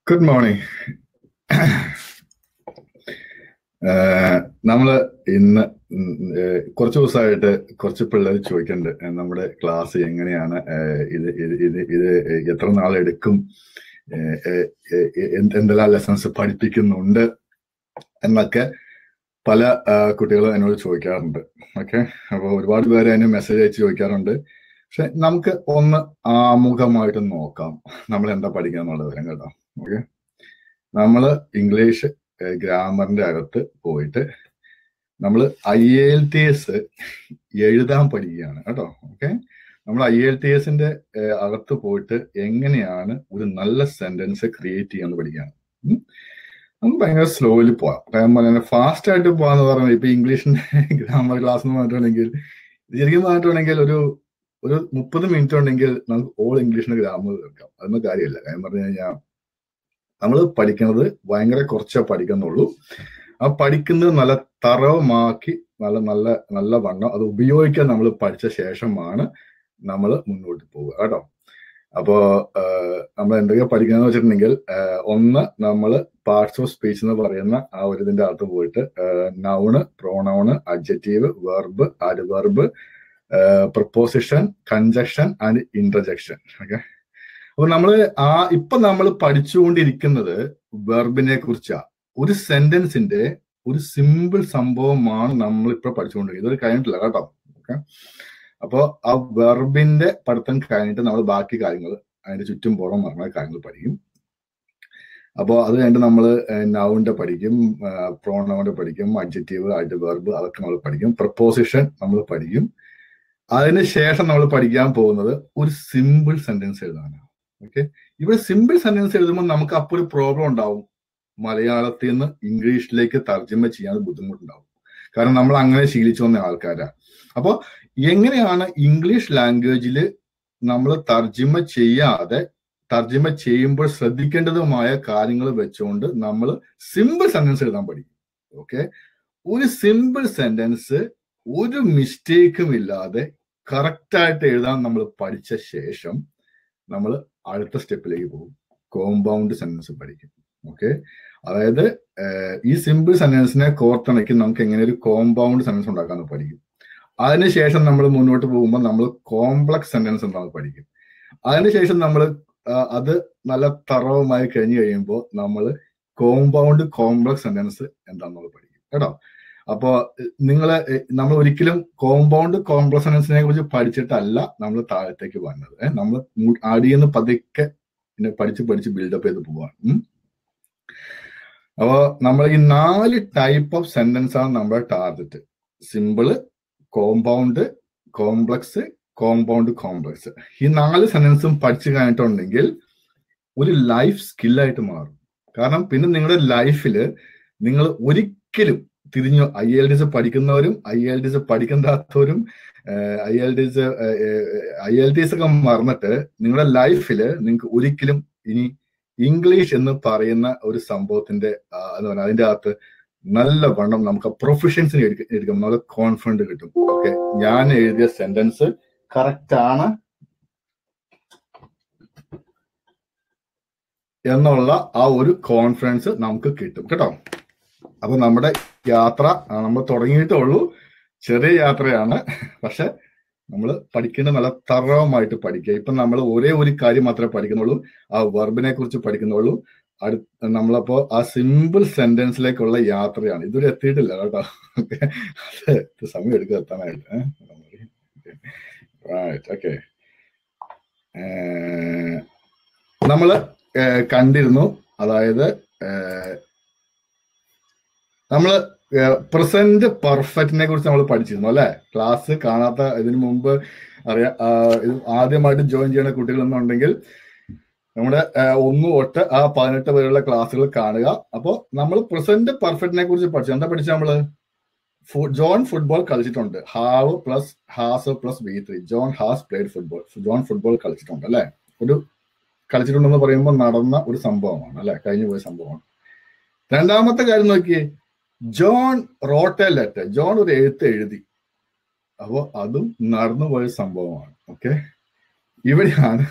Good morning. നമ്മള് ഇന്ന് കുറച്ച് ദിവസമായിട്ട് കുറച്ച് പിള്ളേർ ചോദിക്കുന്നുണ്ട്, നമ്മുടെ ക്ലാസ് എങ്ങനെയാണ്, ഇത് എത്ര നാളെടുക്കും, എന്തെല്ലാം ലെസൺസ് പഠിപ്പിക്കുന്നുണ്ട് എന്നൊക്കെ പല കുട്ടികളും എന്നോട് ചോദിക്കാറുണ്ട്. ഓക്കെ, അപ്പോൾ ഒരുപാട് പേര് അതിന് മെസ്സേജ് അയച്ച് ചോദിക്കാറുണ്ട്. പക്ഷെ നമുക്ക് ഒന്ന് ആമുഖമായിട്ട് നോക്കാം നമ്മൾ എന്താ പഠിക്കുക എന്നുള്ള വിവരം കേട്ടോ. ഓക്കെ, നമ്മള് ഇംഗ്ലീഷ് ഗ്രാമറിന്റെ അകത്ത് പോയിട്ട് നമ്മൾ IELTS എഴുതാൻ പഠിക്കുകയാണ് കേട്ടോ. ഓക്കെ, നമ്മൾ IELTSന്റെ അകത്ത് പോയിട്ട് എങ്ങനെയാണ് ഒരു നല്ല സെന്റൻസ് ക്രിയേറ്റ് ചെയ്യാന്ന് പഠിക്കുകയാണ്. നമുക്ക് ഭയങ്കര സ്ലോലി പോവാം. കാരണം ഫാസ്റ്റ് ആയിട്ട് പോവാന്ന് പറഞ്ഞാൽ ഇപ്പൊ ഇംഗ്ലീഷിന്റെ ഗ്രാമർ ക്ലാസ് എന്ന് പറഞ്ഞിട്ടുണ്ടെങ്കിൽ, ശരിക്കും പറഞ്ഞിട്ടുണ്ടെങ്കിൽ ഒരു 30 മിനിറ്റ് ഉണ്ടെങ്കിൽ നമുക്ക് ഓൾ ഇംഗ്ലീഷിന്റെ ഗ്രാമർ കേൾക്കാം. അതൊന്നും കാര്യമില്ല. കാര്യം പറഞ്ഞു കഴിഞ്ഞാൽ നമ്മൾ പഠിക്കുന്നത് ഭയങ്കര കുറച്ചേ പഠിക്കുന്നുള്ളൂ. ആ പഠിക്കുന്നത് നല്ല തറവുമാക്കി നല്ല വണ്ണം അത് ഉപയോഗിക്കാൻ നമ്മൾ പഠിച്ച ശേഷമാണ് നമ്മൾ മുന്നോട്ട് പോവുക കേട്ടോ. അപ്പോ നമ്മൾ എന്തൊക്കെയാ പഠിക്കുന്നത് വെച്ചിട്ടുണ്ടെങ്കിൽ, ഒന്ന് നമ്മൾ പാർട്സ് ഓഫ് സ്പീച്ച് എന്ന് പറയുന്ന ആ ഒരു ഇതിന്റെ അകത്ത് പോയിട്ട് noun, pronoun, adjective, verb, adverb, preposition, conjunction and interjection. Okay, അപ്പൊ ഇപ്പൊ നമ്മൾ പഠിച്ചുകൊണ്ടിരിക്കുന്നത് വെർബിനെ കുറിച്ചാ. ഒരു സെന്റൻസിന്റെ ഒരു സിമ്പിൾ സംഭവമാണ് നമ്മൾ ഇപ്പൊ പഠിച്ചുകൊണ്ടിരിക്കുന്നത്. ഇതൊരു കഴിഞ്ഞിട്ടില്ല കേട്ടോ. ഓക്കെ, അപ്പോ ആ വെർബിന്റെ പഠിത്തം കഴിഞ്ഞിട്ട് നമ്മൾ ബാക്കി കാര്യങ്ങൾ, അതിന്റെ ചുറ്റും പുറം പറഞ്ഞ കാര്യങ്ങൾ പഠിക്കും. അപ്പോൾ അത് കഴിഞ്ഞിട്ട് നമ്മൾ നൗണിന്റെ പഠിക്കും, പ്രോനൗണിന്റെ പഠിക്കും, അഡ്ജക്റ്റീവ്, അഡ്വെർബ് അതൊക്കെ നമ്മൾ പഠിക്കും, പ്രപ്പോസിഷൻ നമ്മൾ പഠിക്കും. അതിനുശേഷം നമ്മൾ പഠിക്കാൻ പോകുന്നത് ഒരു സിമ്പിൾ സെന്റൻസ് എഴുതാനാണ്. ഓക്കെ, ഇവിടെ സിമ്പിൾ സെന്റൻസ് എഴുതുമ്പോൾ നമുക്ക് അപ്പോൾ ഒരു പ്രോബ്ലം ഉണ്ടാവും. മലയാളത്തിൽ നിന്ന് ഇംഗ്ലീഷിലേക്ക് തർജ്ജമ ചെയ്യാൻ ബുദ്ധിമുട്ടുണ്ടാവും. കാരണം നമ്മൾ അങ്ങനെ ശീലിച്ചു വന്ന ആൾക്കാരാ. അപ്പോൾ എങ്ങനെയാണ് ഇംഗ്ലീഷ് ലാംഗ്വേജിൽ നമ്മൾ തർജ്ജമ ചെയ്യുമ്പോൾ ശ്രദ്ധിക്കേണ്ടതുമായ കാര്യങ്ങൾ വെച്ചുകൊണ്ട് നമ്മൾ സിമ്പിൾ സെന്റൻസ് എഴുതാൻ പഠിക്കും. ഓക്കെ, ഒരു സിമ്പിൾ സെന്റൻസ് ഒരു മിസ്റ്റേക്കും ഇല്ലാതെ കറക്റ്റായിട്ട് എഴുതാൻ നമ്മൾ പഠിച്ച ശേഷം നമ്മൾ അടുത്ത സ്റ്റെപ്പിലേക്ക് പോകും. കോമ്പൗണ്ട് സെന്റൻസ് പഠിക്കും. ഓക്കെ, അതായത് ഈ സിമ്പിൾ സെന്റൻസിനെ കോർത്തിണക്കി നമുക്ക് എങ്ങനെ ഒരു കോമ്പൗണ്ട് സെന്റൻസ് ഉണ്ടാക്കാന്ന് പഠിക്കും. അതിനുശേഷം നമ്മൾ മുന്നോട്ട് പോകുമ്പോൾ നമ്മൾ കോംപ്ലക്സ് സെന്റൻസ് എന്താണെന്ന് പഠിക്കും. അതിനുശേഷം നമ്മൾ അത് നല്ല തറവുമായി കഴിഞ്ഞു കഴിയുമ്പോൾ നമ്മൾ കോംപ്ലക്സ് സെന്റൻസ് എന്താണെന്ന് പഠിക്കും കേട്ടോ. അപ്പോ നമ്മൾ ഒരിക്കലും കോംപ്ലക്സ് സെന്റൻസിനെ കുറിച്ച് പഠിച്ചിട്ടല്ല നമ്മൾ താഴത്തേക്ക് വന്നത്. നമ്മൾ അടിയെന്ന് പതുക്കെ പഠിച്ച് ബിൽഡപ്പ് ചെയ്ത് പോവാണ്. അപ്പോ നമ്മൾ ഈ 4 ടൈപ്പ് ഓഫ് സെന്റൻസ് ആണ് നമ്മുടെ target: simple, compound, complex, complex. ഈ 4 സെന്റൻസും പഠിച്ചു കഴിഞ്ഞിട്ടുണ്ടെങ്കിൽ ഒരു ലൈഫ് സ്കില്ലായിട്ട് മാറും. കാരണം പിന്നെ നിങ്ങളുടെ ലൈഫിൽ നിങ്ങൾ ഒരിക്കലും തിരിഞ്ഞു IELTS പഠിക്കുന്നവരും IELTS പഠിക്കാത്തവരും IELTS ഒക്കെ മറന്നിട്ട് നിങ്ങളുടെ ലൈഫിൽ നിങ്ങൾക്ക് ഒരിക്കലും ഇനി ഇംഗ്ലീഷ് എന്ന് പറയുന്ന ഒരു സംഭവത്തിന്റെ അതിന്റെ അകത്ത് നല്ല വണ്ണം നമുക്ക് പ്രൊഫഷൻസിന് എടുക്കും, നല്ല കോൺഫിഡൻസ് കിട്ടും. ഓക്കെ, ഞാൻ എഴുതിയ സെന്റൻസ് കറക്റ്റ് ആണ് എന്നുള്ള ആ ഒരു കോൺഫിഡൻസ് നമുക്ക് കിട്ടും കേട്ടോ. അപ്പൊ നമ്മുടെ യാത്ര നമ്മൾ തുടങ്ങിയിട്ടേ ഉള്ളൂ. ചെറിയ യാത്രയാണ്, പക്ഷെ നമ്മൾ പഠിക്കേണ്ട നല്ല തറവുമായിട്ട് പഠിക്കുക. ഇപ്പൊ നമ്മൾ ഒരേ ഒരു കാര്യം മാത്രമേ പഠിക്കുന്നുള്ളൂ, ആ വെർബിനെ കുറിച്ച് പഠിക്കുന്നുള്ളൂ. നമ്മളപ്പോ ആ സിമ്പിൾ സെന്റൻസിലേക്കുള്ള യാത്രയാണ്. ഇതുവരെ എത്തിയിട്ടില്ല കേട്ടോ. അത് സമയം എടുക്കുക എത്താനായിട്ട്. ഓക്കെ, നമ്മള് കണ്ടിരുന്നു, അതായത് നമ്മള് പ്രസന്റ് പെർഫെക്റ്റിനെ കുറിച്ച് നമ്മൾ പഠിച്ചിരുന്നു അല്ലെ. ക്ലാസ് കാണാത്ത ഇതിനു മുമ്പ് ആദ്യമായിട്ട് ജോയിൻ ചെയ്യുന്ന കുട്ടികളെന്നുണ്ടെങ്കിൽ നമ്മുടെ 1 തൊട്ട് 18 വരെയുള്ള ക്ലാസ്സുകൾ കാണുക. അപ്പോൾ നമ്മൾ പ്രസന്റ് പെർഫെക്റ്റിനെ കുറിച്ച് പഠിച്ചു. എന്താ പഠിച്ച നമ്മള്? ജോൺ ഫുട്ബോൾ കളിച്ചിട്ടുണ്ട്. Has plus V3. John has played football. John football കളിച്ചിട്ടുണ്ട് അല്ലെ. കളിച്ചിട്ടുണ്ടെന്ന് പറയുമ്പോൾ നടന്ന ഒരു സംഭവമാണ് അല്ലെ, കഴിഞ്ഞു പോയ സംഭവമാണ്. രണ്ടാമത്തെ കാര്യം നോക്കിയേ, John wrote a letter. John ഒരു എഴുത്ത് എഴുതി. അപ്പോൾ അതും നടന്നുപോയ സംഭവമാണ്. ഓക്കെ, ഇവിടെയാണ്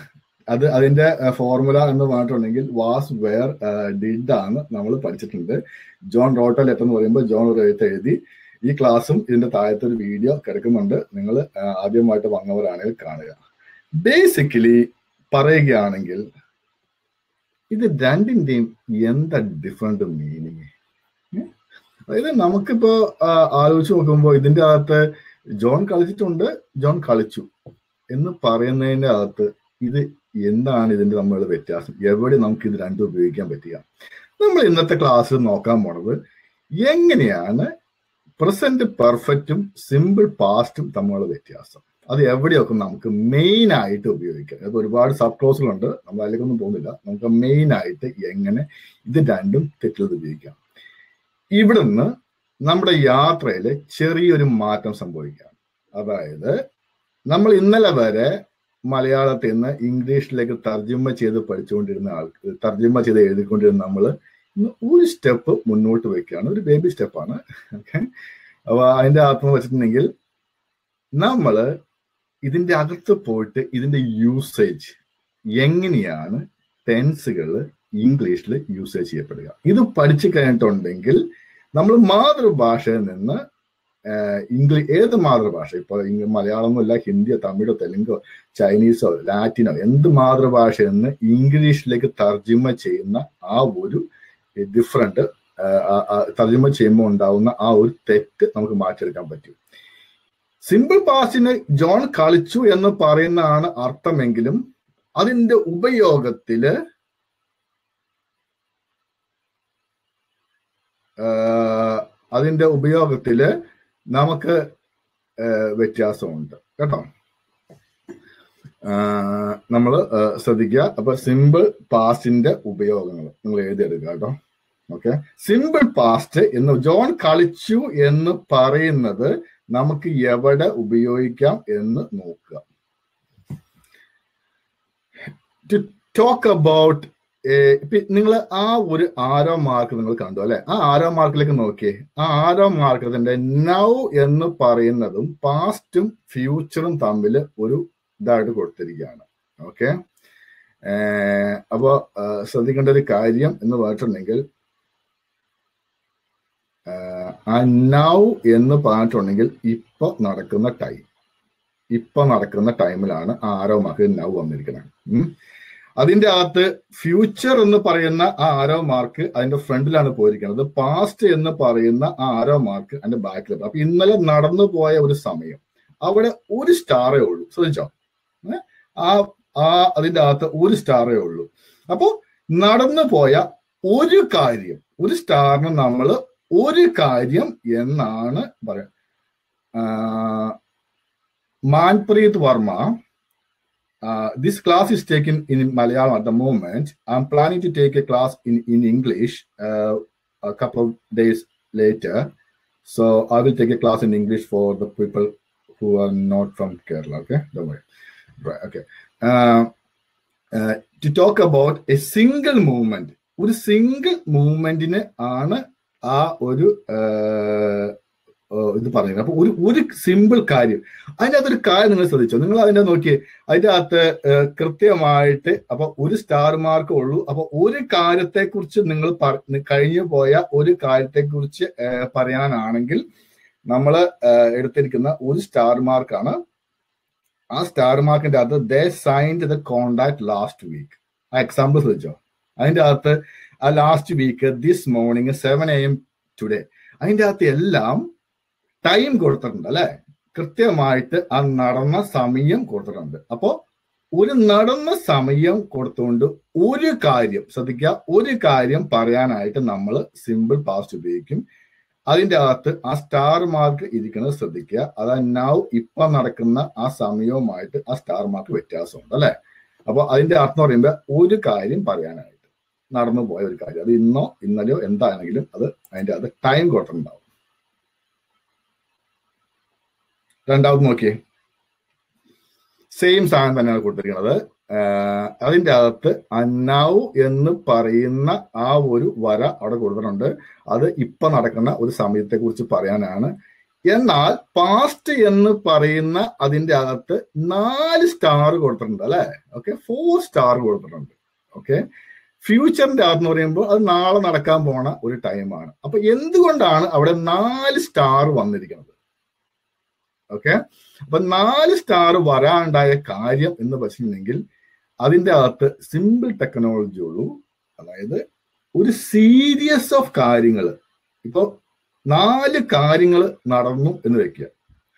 അതിന്റെ ഫോർമുല എന്ന് പറഞ്ഞിട്ടുണ്ടെങ്കിൽ വാസ് വെയർ ഡിഡ് ആണ് നമ്മൾ പഠിച്ചിട്ടുണ്ട്. ജോൺ റോട്ട് ലെറ്റർ എന്ന് പറയുമ്പോൾ ജോൺ ഒരു എഴുത്ത് എഴുതി. ഈ ക്ലാസ്സും ഇതിന്റെ താഴത്തെ ഒരു വീഡിയോ കിടക്കുന്നുണ്ട്, നിങ്ങൾ ആദ്യമായിട്ട് വന്നവരാണെങ്കിൽ കാണുക. ബേസിക്കലി പറയുകയാണെങ്കിൽ ഇത് രണ്ടിന്റെയും എന്താ ഡിഫറെന്റ് മീനിങ്? അതായത് നമുക്കിപ്പോ ആലോചിച്ച് നോക്കുമ്പോൾ ഇതിന്റെ അകത്ത് ജോൺ കളിച്ചിട്ടുണ്ട്, ജോൺ കളിച്ചു എന്ന് പറയുന്നതിന്റെ അകത്ത് ഇത് എന്താണ് ഇതിന്റെ തമ്മിലുള്ള വ്യത്യാസം? എവിടെ നമുക്ക് ഇത് രണ്ടും ഉപയോഗിക്കാൻ പറ്റുക? നമ്മൾ ഇന്നത്തെ ക്ലാസ്സിൽ നോക്കാൻ പോണത് എങ്ങനെയാണ് പ്രസന്റ് പെർഫെക്റ്റും സിമ്പിൾ പാസ്റ്റും തമ്മിലുള്ള വ്യത്യാസം, അത് എവിടെയൊക്കെ നമുക്ക് മെയിൻ ആയിട്ട് ഉപയോഗിക്കാം. അത് ഒരുപാട് സബ് ക്ലോസുകളുണ്ട്, നമ്മൾ അതിലേക്കൊന്നും പോകുന്നില്ല. നമുക്ക് മെയിൻ ആയിട്ട് എങ്ങനെ ഇത് രണ്ടും തെറ്റിൽ ഉപയോഗിക്കാം. ഇവിടുന്ന് നമ്മുടെ യാത്രയിൽ ചെറിയൊരു മാറ്റം സംഭവിക്കാം. അതായത് നമ്മൾ ഇന്നലെ വരെ മലയാളത്തിൽ നിന്ന് ഇംഗ്ലീഷിലേക്ക് തർജ്ജമ ചെയ്ത് പഠിച്ചുകൊണ്ടിരുന്ന ആൾക്ക്, തർജ്ജമ ചെയ്ത് എഴുതിക്കൊണ്ടിരുന്ന നമ്മൾ ഇന്ന് ഒരു സ്റ്റെപ്പ് മുന്നോട്ട് വയ്ക്കുകയാണ്. ഒരു ബേബി സ്റ്റെപ്പാണ്. ഓക്കെ, അപ്പൊ അതിന്റെ അർത്ഥം വെച്ചിട്ടുണ്ടെങ്കിൽ നമ്മൾ ഇതിന്റെ അകത്ത് പോയിട്ട് ഇതിന്റെ യൂസേജ് എങ്ങനെയാണ് ടെൻസുകൾ ഇംഗ്ലീഷിൽ യൂസേജ് ചെയ്യപ്പെടുക, ഇത് പഠിച്ചു കഴിഞ്ഞിട്ടുണ്ടെങ്കിൽ നമ്മൾ മാതൃഭാഷയിൽ നിന്ന് ഏത് മാതൃഭാഷ, ഇപ്പൊ മലയാളമൊന്നുമില്ല, ഹിന്ദിയോ തമിഴോ തെലുങ്കോ ചൈനീസോ ലാറ്റിനോ എന്ത് മാതൃഭാഷയിൽ നിന്ന് ഇംഗ്ലീഷിലേക്ക് തർജ്ജമ ചെയ്യുന്ന ആ ഒരു ഡിഫറൻറ്റ് തർജ്ജമ ചെയ്യുമ്പോൾ ഉണ്ടാവുന്ന ആ ഒരു തെറ്റ് നമുക്ക് മാറ്റിയെടുക്കാൻ പറ്റും. സിമ്പിൾ പാസ്റ്റിന് ജോൺ കളിച്ചു എന്ന് പറയുന്നതാണ് അർത്ഥമെങ്കിലും അതിന്റെ ഉപയോഗത്തില് നമുക്ക് വ്യത്യാസമുണ്ട് കേട്ടോ. നമ്മൾ ശ്രദ്ധിക്കുക. അപ്പൊ സിമ്പിൾ പാസ്റ്റിന്റെ ഉപയോഗങ്ങൾ നിങ്ങൾ എഴുതിയെടുക്കുക കേട്ടോ. ഓക്കെ, സിമ്പിൾ പാസ്റ്റ് എന്ന് ജോൺ കളിച്ചു എന്ന് പറയുന്നത് നമുക്ക് എവിടെ ഉപയോഗിക്കാം എന്ന് നോക്കുക. ടു ടോക്ക് അബൌട്ട്, നിങ്ങൾ ആ ഒരു ആരോ മാർക്ക് നിങ്ങൾ കണ്ടു അല്ലെ? ആ ആരോ മാർക്കിലേക്ക് നോക്കിയേ. ആ ആരോ മാർക്കത്തിന്റെ നൗ എന്ന് പറയുന്നതും പാസ്റ്റും ഫ്യൂച്ചറും തമ്മിൽ ഒരു ഇതായിട്ട് കൊടുത്തിരിക്കുകയാണ്. ഓക്കെ, അപ്പൊ ശ്രദ്ധിക്കേണ്ട ഒരു കാര്യം എന്ന് പറഞ്ഞിട്ടുണ്ടെങ്കിൽ ആ നൗ എന്ന് പറഞ്ഞിട്ടുണ്ടെങ്കിൽ ഇപ്പൊ നടക്കുന്ന ടൈമിലാണ് ആരോ മാർക്ക് നൗ വന്നിരിക്കുന്നത്. അതിന്റെ അകത്ത് ഫ്യൂച്ചർ എന്ന് പറയുന്ന ആ ആരോ മാർക്ക് അതിന്റെ ഫ്രണ്ടിലാണ് പോയിരിക്കുന്നത്. പാസ്റ്റ് എന്ന് പറയുന്ന ആ ആരോ മാർക്ക് അതിന്റെ ബാക്കിലാണ്. അപ്പൊ ഇന്നലെ നടന്നു പോയ ഒരു സമയം, അവിടെ ഒരു സ്റ്റാറേ ഉള്ളൂ. ശ്രദ്ധിച്ചോ? അതിന്റെ അകത്ത് ഒരു സ്റ്റാറേ ഉള്ളൂ. അപ്പോ നടന്നു പോയ ഒരു കാര്യം, ഒരു സ്റ്റാറിന് നമ്മൾ ഒരു കാര്യം എന്നാണ് പറയാ. Manpreet Varma, this class is taken in Malayalam at the moment. I'm planning to take a class in English a couple of days later. So I will take a class in English for the people who are not from Kerala. Okay, don't worry. Right, okay. To talk about a single movement. ഒരു single മൂവ്മെന്റിന് ആണ് ആ ഒരു ഇത് പറയുന്നത്. അപ്പൊ ഒരു simple കാര്യം, അതിൻ്റെ അകത്തൊരു കാര്യം നിങ്ങൾ ശ്രദ്ധിച്ചോ? നിങ്ങൾ അതിന്റെ നോക്കിയേ, അതിന്റെ അകത്ത് കൃത്യമായിട്ട് അപ്പൊ ഒരു സ്റ്റാർ മാർക്ക് ഉള്ളൂ. അപ്പൊ ഒരു കാര്യത്തെക്കുറിച്ച് നിങ്ങൾ കഴിഞ്ഞു പോയ ഒരു കാര്യത്തെക്കുറിച്ച് പറയാനാണെങ്കിൽ നമ്മൾ എടുത്തിരിക്കുന്ന ഒരു സ്റ്റാർ മാർക്കാണ്. ആ സ്റ്റാർ മാർക്കിന്റെ അകത്ത് they signed the contract last week. ആ എക്സാമ്പിൾ ശ്രദ്ധിച്ചോ? അതിന്റെ അകത്ത് ആ last week, this morning 7 AM today, അതിന്റെ അകത്ത് എല്ലാം ടൈം കൊടുത്തിട്ടുണ്ട് അല്ലെ? കൃത്യമായിട്ട് ആ നടന്ന സമയം കൊടുത്തിട്ടുണ്ട്. അപ്പോ ഒരു നടന്ന സമയം കൊടുത്തുകൊണ്ട് ഒരു കാര്യം, ശ്രദ്ധിക്കുക, ഒരു കാര്യം പറയാനായിട്ട് നമ്മൾ സിമ്പിൾ പാസ്റ്റ് ഉപയോഗിക്കും. അതിന്റെ അകത്ത് ആ സ്റ്റാർ മാർക്ക് ഇരിക്കുന്നത് ശ്രദ്ധിക്കുക. അതായത് നൗ ഇപ്പൊ നടക്കുന്ന ആ സമയവുമായിട്ട് ആ സ്റ്റാർ മാർക്ക് വ്യത്യാസമുണ്ട് അല്ലെ? അപ്പൊ അതിന്റെ അർത്ഥം പറയുമ്പോൾ ഒരു കാര്യം പറയാനായിട്ട്, നടന്നു പോയ ഒരു കാര്യം, അത് ഇന്നോ ഇന്നലെയോ എന്താണെങ്കിലും അത് അതിന്റെ അകത്ത് ടൈം കൊടുത്തിട്ടുണ്ടാവും. രണ്ടാമത് നോക്കിയേ, സെയിം സാധനം തന്നെയാണ് കൊടുത്തിരിക്കുന്നത്. അതിന്റെ അകത്ത് നൗ എന്ന് പറയുന്ന ആ ഒരു വര അവിടെ കൊടുത്തിട്ടുണ്ട്. അത് ഇപ്പൊ നടക്കുന്ന ഒരു സമയത്തെ കുറിച്ച് പറയാനാണ്. എന്നാൽ പാസ്റ്റ് എന്ന് പറയുന്ന അതിന്റെ അകത്ത് 4 സ്റ്റാർ കൊടുത്തിട്ടുണ്ട് അല്ലെ. ഓക്കെ, 4 സ്റ്റാർ കൊടുത്തിട്ടുണ്ട്. ഓക്കെ, ഫ്യൂച്ചറിന്റെ അകത്ത് എന്ന് പറയുമ്പോൾ അത് നാളെ നടക്കാൻ പോണ ഒരു ടൈമാണ്. അപ്പൊ എന്തുകൊണ്ടാണ് അവിടെ 4 സ്റ്റാർ വന്നിരിക്കുന്നത്? ഓക്കെ, അപ്പൊ 4 സ്റ്റാർ വരാണ്ടായ കാര്യം എന്ന് വെച്ചിട്ടുണ്ടെങ്കിൽ അതിന്റെ അകത്ത് സിമ്പിൾ ടെക്നോളജി ഉള്ളൂ. അതായത് ഒരു സീരീസ് ഓഫ് കാര്യങ്ങൾ, ഇപ്പൊ 4 കാര്യങ്ങൾ നടന്നു എന്ന് വെക്കുക.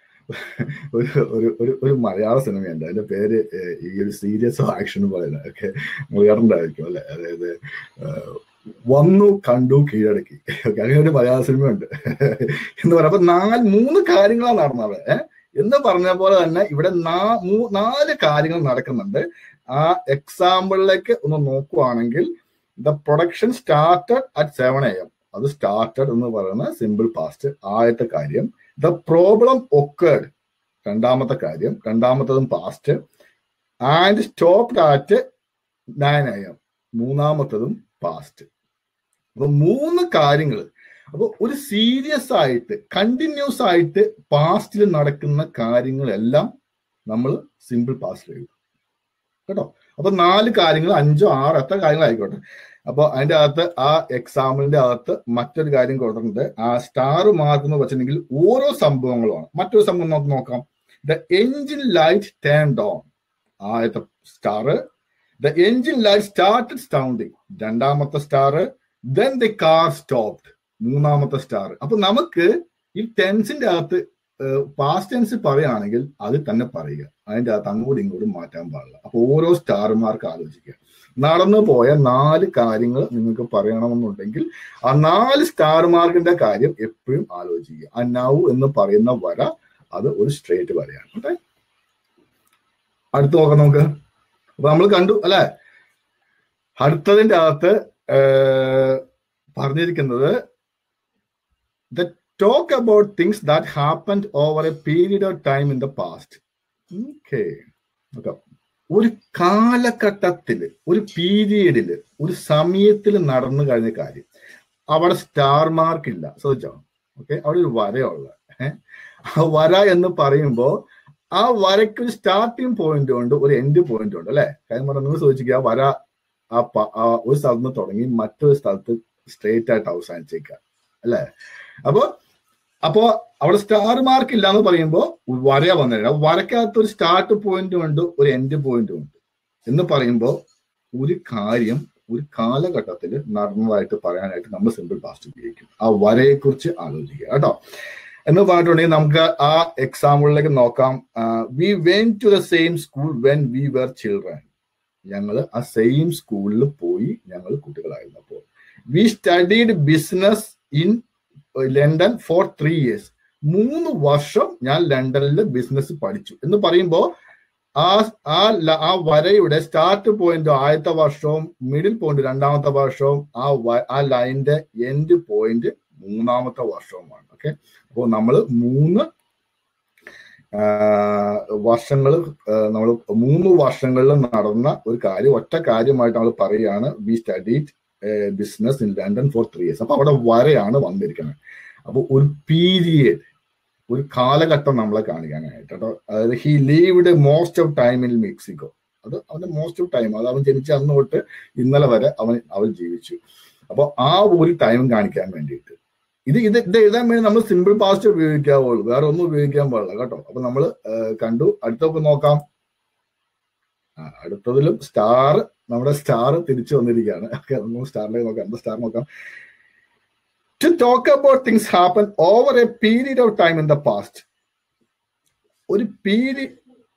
ഒരു മലയാള സിനിമയുണ്ട്, അതിന്റെ പേര് ഈ ഒരു സീരിയസ് ഓഫ് ആക്ഷൻ എന്ന് പറയുന്നത്. ഓക്കെ, കേട്ടിട്ടുണ്ടായിരിക്കും അല്ലെ. അതായത് വന്നു കണ്ടു കീഴടക്കി. ഓക്കെ, അങ്ങനെ ഒരു മലയാള സിനിമയുണ്ട് എന്ന് പറയാം. അപ്പൊ 3 കാര്യങ്ങളാണ് നടന്നത് എന്ന് പറഞ്ഞ പോലെ തന്നെ ഇവിടെ 4 കാര്യങ്ങൾ നടക്കുന്നുണ്ട്. ആ എക്സാമ്പിളിലേക്ക് ഒന്ന് നോക്കുവാണെങ്കിൽ the production started at 7 AM. അത് സ്റ്റാർട്ടഡ് എന്ന് പറയുന്ന സിമ്പിൾ പാസ്റ്റ് ആദ്യത്തെ കാര്യം. ദ പ്രോബ്ലം ഒക്കേർഡ് രണ്ടാമത്തെ കാര്യം, രണ്ടാമത്തതും past. And stopped at 9 AM മൂന്നാമത്തതും പാസ്റ്റ്. അപ്പൊ 3 കാര്യങ്ങൾ. അപ്പൊ ഒരു സീരിയസ് ആയിട്ട് കണ്ടിന്യൂസ് ആയിട്ട് പാസ്റ്റിൽ നടക്കുന്ന കാര്യങ്ങളെല്ലാം നമ്മൾ സിമ്പിൾ പാസ്റ്റിൽ എഴുതും കേട്ടോ. അപ്പൊ 4 കാര്യങ്ങൾ 5 6 എത്ര കാര്യങ്ങളായിക്കോട്ടെ. അപ്പൊ അതിന്റെ അകത്ത് ആ എക്സാമ്പിളിന്റെ അകത്ത് മറ്റൊരു കാര്യം കൊടുത്തിട്ടുണ്ട്. ആ സ്റ്റാർ മാർക്ക് എന്ന് വെച്ചിട്ടുണ്ടെങ്കിൽ ഓരോ സംഭവങ്ങളുമാണ്. മറ്റൊരു സംഭവം നമുക്ക് നോക്കാം. The engine light turned on ആദ്യത്തെ star. The engine light started sounding രണ്ടാമത്തെ star. Then the car stopped മൂന്നാമത്തെ സ്റ്റാർ. അപ്പൊ നമുക്ക് ഈ ടെൻസിന്റെ അകത്ത് പാസ്റ്റ് ടെൻസ് പറയുകയാണെങ്കിൽ അത് തന്നെ പറയുക. അതിന്റെ അകത്ത് അങ്ങോട്ടും ഇങ്ങോട്ടും മാറ്റാൻ പാടില്ല. അപ്പൊ ഓരോ സ്റ്റാർമാർക്ക് ആലോചിക്കുക. നടന്നു പോയ 4 കാര്യങ്ങൾ നിങ്ങൾക്ക് പറയണമെന്നുണ്ടെങ്കിൽ ആ 4 സ്റ്റാർ മാർക്കിന്റെ കാര്യം എപ്പോഴും ആലോചിക്കുക. ആ നൗ എന്ന് പറയുന്ന വര അത് ഒരു സ്ട്രേറ്റ് വരയാണ്. ഓക്കെ, അടുത്ത് നോക്കാം നമുക്ക്. അപ്പൊ നമ്മൾ കണ്ടു അല്ലെ. അടുത്തതിന്റെ അകത്ത് പറഞ്ഞിരിക്കുന്നത് the talk about things that happened over a period of time in the past. Okay, ഒരു കാലഘട്ടത്തില്, ഒരു പീരീഡില്, ഒരു സമയത്തിൽ നടന്നു കഴിഞ്ഞ കാര്യം. അവിടെ സ്റ്റാർ മാർക്ക് ഇല്ല, ശ്രദ്ധിച്ചോ. ഓക്കെ, അവിടെ ഒരു വരയുള്ള. ആ വര എന്ന് പറയുമ്പോൾ ആ വരയ്ക്ക് ഒരു സ്റ്റാർട്ടിങ് പോയിന്റ് ഉണ്ട്, ഒരു എൻഡ് പോയിന്റ് ഉണ്ട് അല്ലെ. കാര്യം പറഞ്ഞാൽ നിങ്ങൾ ചോദിച്ചിരിക്കുക, ആ വര ഒരു സ്ഥലത്ത് നിന്ന് തുടങ്ങി മറ്റൊരു സ്ഥലത്ത് സ്ട്രേറ്റ് ആയിട്ട് അവസാനിച്ചേക്കുക അല്ലെ. അപ്പോ അവിടെ സ്റ്റാർ മാർക്ക് ഇല്ല എന്ന് പറയുമ്പോൾ വര വന്നില്ല. വരക്കകത്ത് ഒരു സ്റ്റാർട്ട് പോയിന്റും ഉണ്ട്, ഒരു എൻഡ് പോയിന്റും ഉണ്ട് എന്ന് പറയുമ്പോൾ ഒരു കാര്യം ഒരു കാലഘട്ടത്തിൽ നടന്നതായിട്ട് പറയാനായിട്ട് നമ്മൾ സിമ്പിൾ പാസ്റ്റ് ഉപയോഗിക്കും. ആ വരയെ കുറിച്ച് ആലോചിക്കുക കേട്ടോ. എന്ന് പറഞ്ഞിട്ടുണ്ടെങ്കിൽ നമുക്ക് ആ എക്സാമ്പിളിലേക്ക് നോക്കാം. We went to the same school when we were children. ഞങ്ങൾ ആ സെയിം സ്കൂളിൽ പോയി ഞങ്ങൾ കുട്ടികളായിരുന്നപ്പോൾ. We studied business in London for 3 years. 3 വർഷം ഞാൻ ലണ്ടനിൽ ബിസിനസ് പഠിച്ചു എന്ന് പറയുമ്പോൾ ആ വരയുടെ സ്റ്റാർട്ട് പോയിന്റ് ആദ്യത്തെ വർഷവും മിഡിൽ പോയിന്റ് രണ്ടാമത്തെ വർഷവും ആ ലൈനിന്റെ എൻഡ് പോയിന്റ് മൂന്നാമത്തെ വർഷവുമാണ്. ഓക്കെ, അപ്പോൾ നമ്മൾ 3 വർഷങ്ങളിൽ നടന്ന ഒരു കാര്യം ഒറ്റ കാര്യമായിട്ട് നമ്മൾ പറയുകയാണ്. We studied business in London for 3 years. അപ്പൊ അവിടെ വരയാണ് വന്നിരിക്കുന്നത്. അപ്പൊ ഒരു പീരിയഡ്, ഒരു കാലഘട്ടം നമ്മളെ കാണിക്കാനായിട്ട് കേട്ടോ. അതായത് he lived most of time in Mexico. അത് അവന്റെ മോസ്റ്റ് ഓഫ് ടൈം, അത് അവൻ ജനിച്ച അന്ന് തൊട്ട് ഇന്നലെ വരെ അവൻ ജീവിച്ചു. അപ്പൊ ആ ഒരു ടൈം കാണിക്കാൻ വേണ്ടിയിട്ട് ഇത് എഴുതാൻ വേണ്ടി നമ്മൾ സിമ്പിൾ പാസ്റ്റ് ഉപയോഗിക്കാവുള്ളൂ, വേറെ ഒന്നും ഉപയോഗിക്കാൻ പാടില്ല കേട്ടോ. അപ്പൊ നമ്മൾ കണ്ടു. അടുത്തൊക്കെ നോക്കാം. അടുത്തതിലും സ്റ്റാർ, നമ്മുടെ സ്റ്റാർ തിരിച്ചു വന്നിരിക്കുകയാണ്. ഓക്കെ, നമുക്ക് സ്റ്റാറിലേക്ക് നോക്കാം. എന്താ സ്റ്റാർ നോക്കാം. To talk about things happen over a period of time in the past. ഒരു period,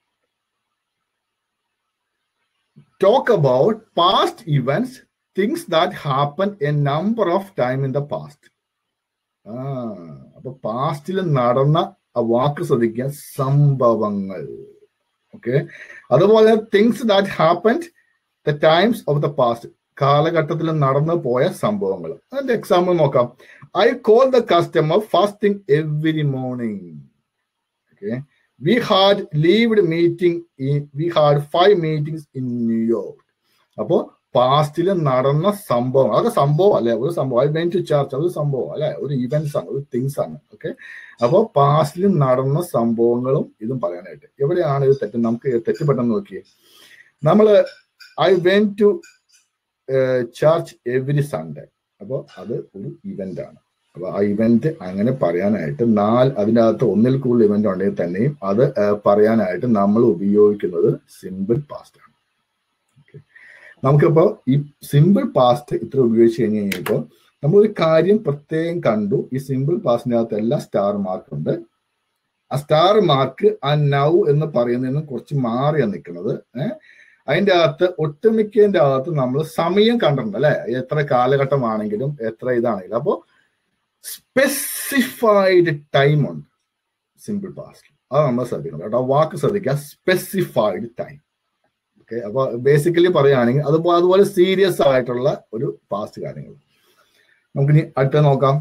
talk about past events, things that happen a number of time in the past. അപ്പൊ പാസ്റ്റിൽ നടന്ന ആ വാക്ക് ശ്രദ്ധിക്കുക, സംഭവങ്ങൾ. ഓക്കെ, അതുപോലെ things that happened the times of the past, കാലഘട്ടത്തിൽ നടന്നു പോയ സംഭവങ്ങൾ. അതിന്റെ എക്സാമ്പിൾ നോക്കാം. I call the customer first thing every morning. Okay, we had 5 meetings in New York. അപ്പോ പാസ്റ്റിൽ നടന്ന സംഭവം, അതൊക്കെ സംഭവം അല്ലെ, ഒരു സംഭവം. ഐ വെന്റ് ടു ചർച്ച്, അതൊരു സംഭവം അല്ലെ, ഒരു ഇവന്റ്സ് ആണ്, ഒരു തിങ്സ് ആണ്. ഓക്കെ, അപ്പോൾ പാസ്റ്റിൽ നടന്ന സംഭവങ്ങളും ഇതും പറയാനായിട്ട്. എവിടെയാണ് ഇത് തെറ്റ്? നമുക്ക് തെറ്റുപെട്ടെന്ന് നോക്കിയേ. നമ്മള് I went to church every Sunday, അപ്പോൾ അത് ഒരു ഇവന്റ് ആണ്. അപ്പൊ ആ ഇവന്റ് അങ്ങനെ പറയാനായിട്ട് അതിൻ്റെ അകത്ത് ഒന്നിൽ കൂടുതൽ ഇവന്റ് ഉണ്ടെങ്കിൽ തന്നെയും അത് പറയാനായിട്ട് നമ്മൾ ഉപയോഗിക്കുന്നത് സിമ്പിൾ പാസ്റ്റ് ആണ്. നമുക്കിപ്പോ ഈ സിമ്പിൾ പാസ്റ്റ് ഇത്ര ഉപയോഗിച്ച് കഴിഞ്ഞ് കഴിഞ്ഞപ്പോൾ നമ്മളൊരു കാര്യം പ്രത്യേകം കണ്ടു. ഈ സിമ്പിൾ പാസ്റ്റിന്റെ അകത്ത് എല്ലാം സ്റ്റാർ മാർക്ക് ഉണ്ട്. ആ സ്റ്റാർ മാർക്ക് ആ നൗ എന്ന് പറയുന്നതിന് കുറച്ച് മാറിയാണ് നിൽക്കുന്നത്. അതിൻ്റെ അകത്ത് ഒട്ടുമിക്കതിൻ്റെ അകത്ത് നമ്മൾ സമയം കണ്ടിട്ടുണ്ട് അല്ലെ, എത്ര കാലഘട്ടമാണെങ്കിലും എത്ര ഇതാണെങ്കിലും. അപ്പോൾ സ്പെസിഫൈഡ് ടൈം ഉണ്ട് സിമ്പിൾ പാസ്റ്റിൽ. അത് നമ്മൾ ശ്രദ്ധിക്കണം കേട്ടോ, വാക്ക് ശ്രദ്ധിക്കുക, സ്പെസിഫൈഡ് ടൈം. ഓക്കെ, അപ്പൊ ബേസിക്കലി പറയുകയാണെങ്കിൽ അതുപോലെ സീരിയസ് ആയിട്ടുള്ള ഒരു പാസ്റ്റ് കാര്യങ്ങൾ. നമുക്കിനി അടുത്ത നോക്കാം.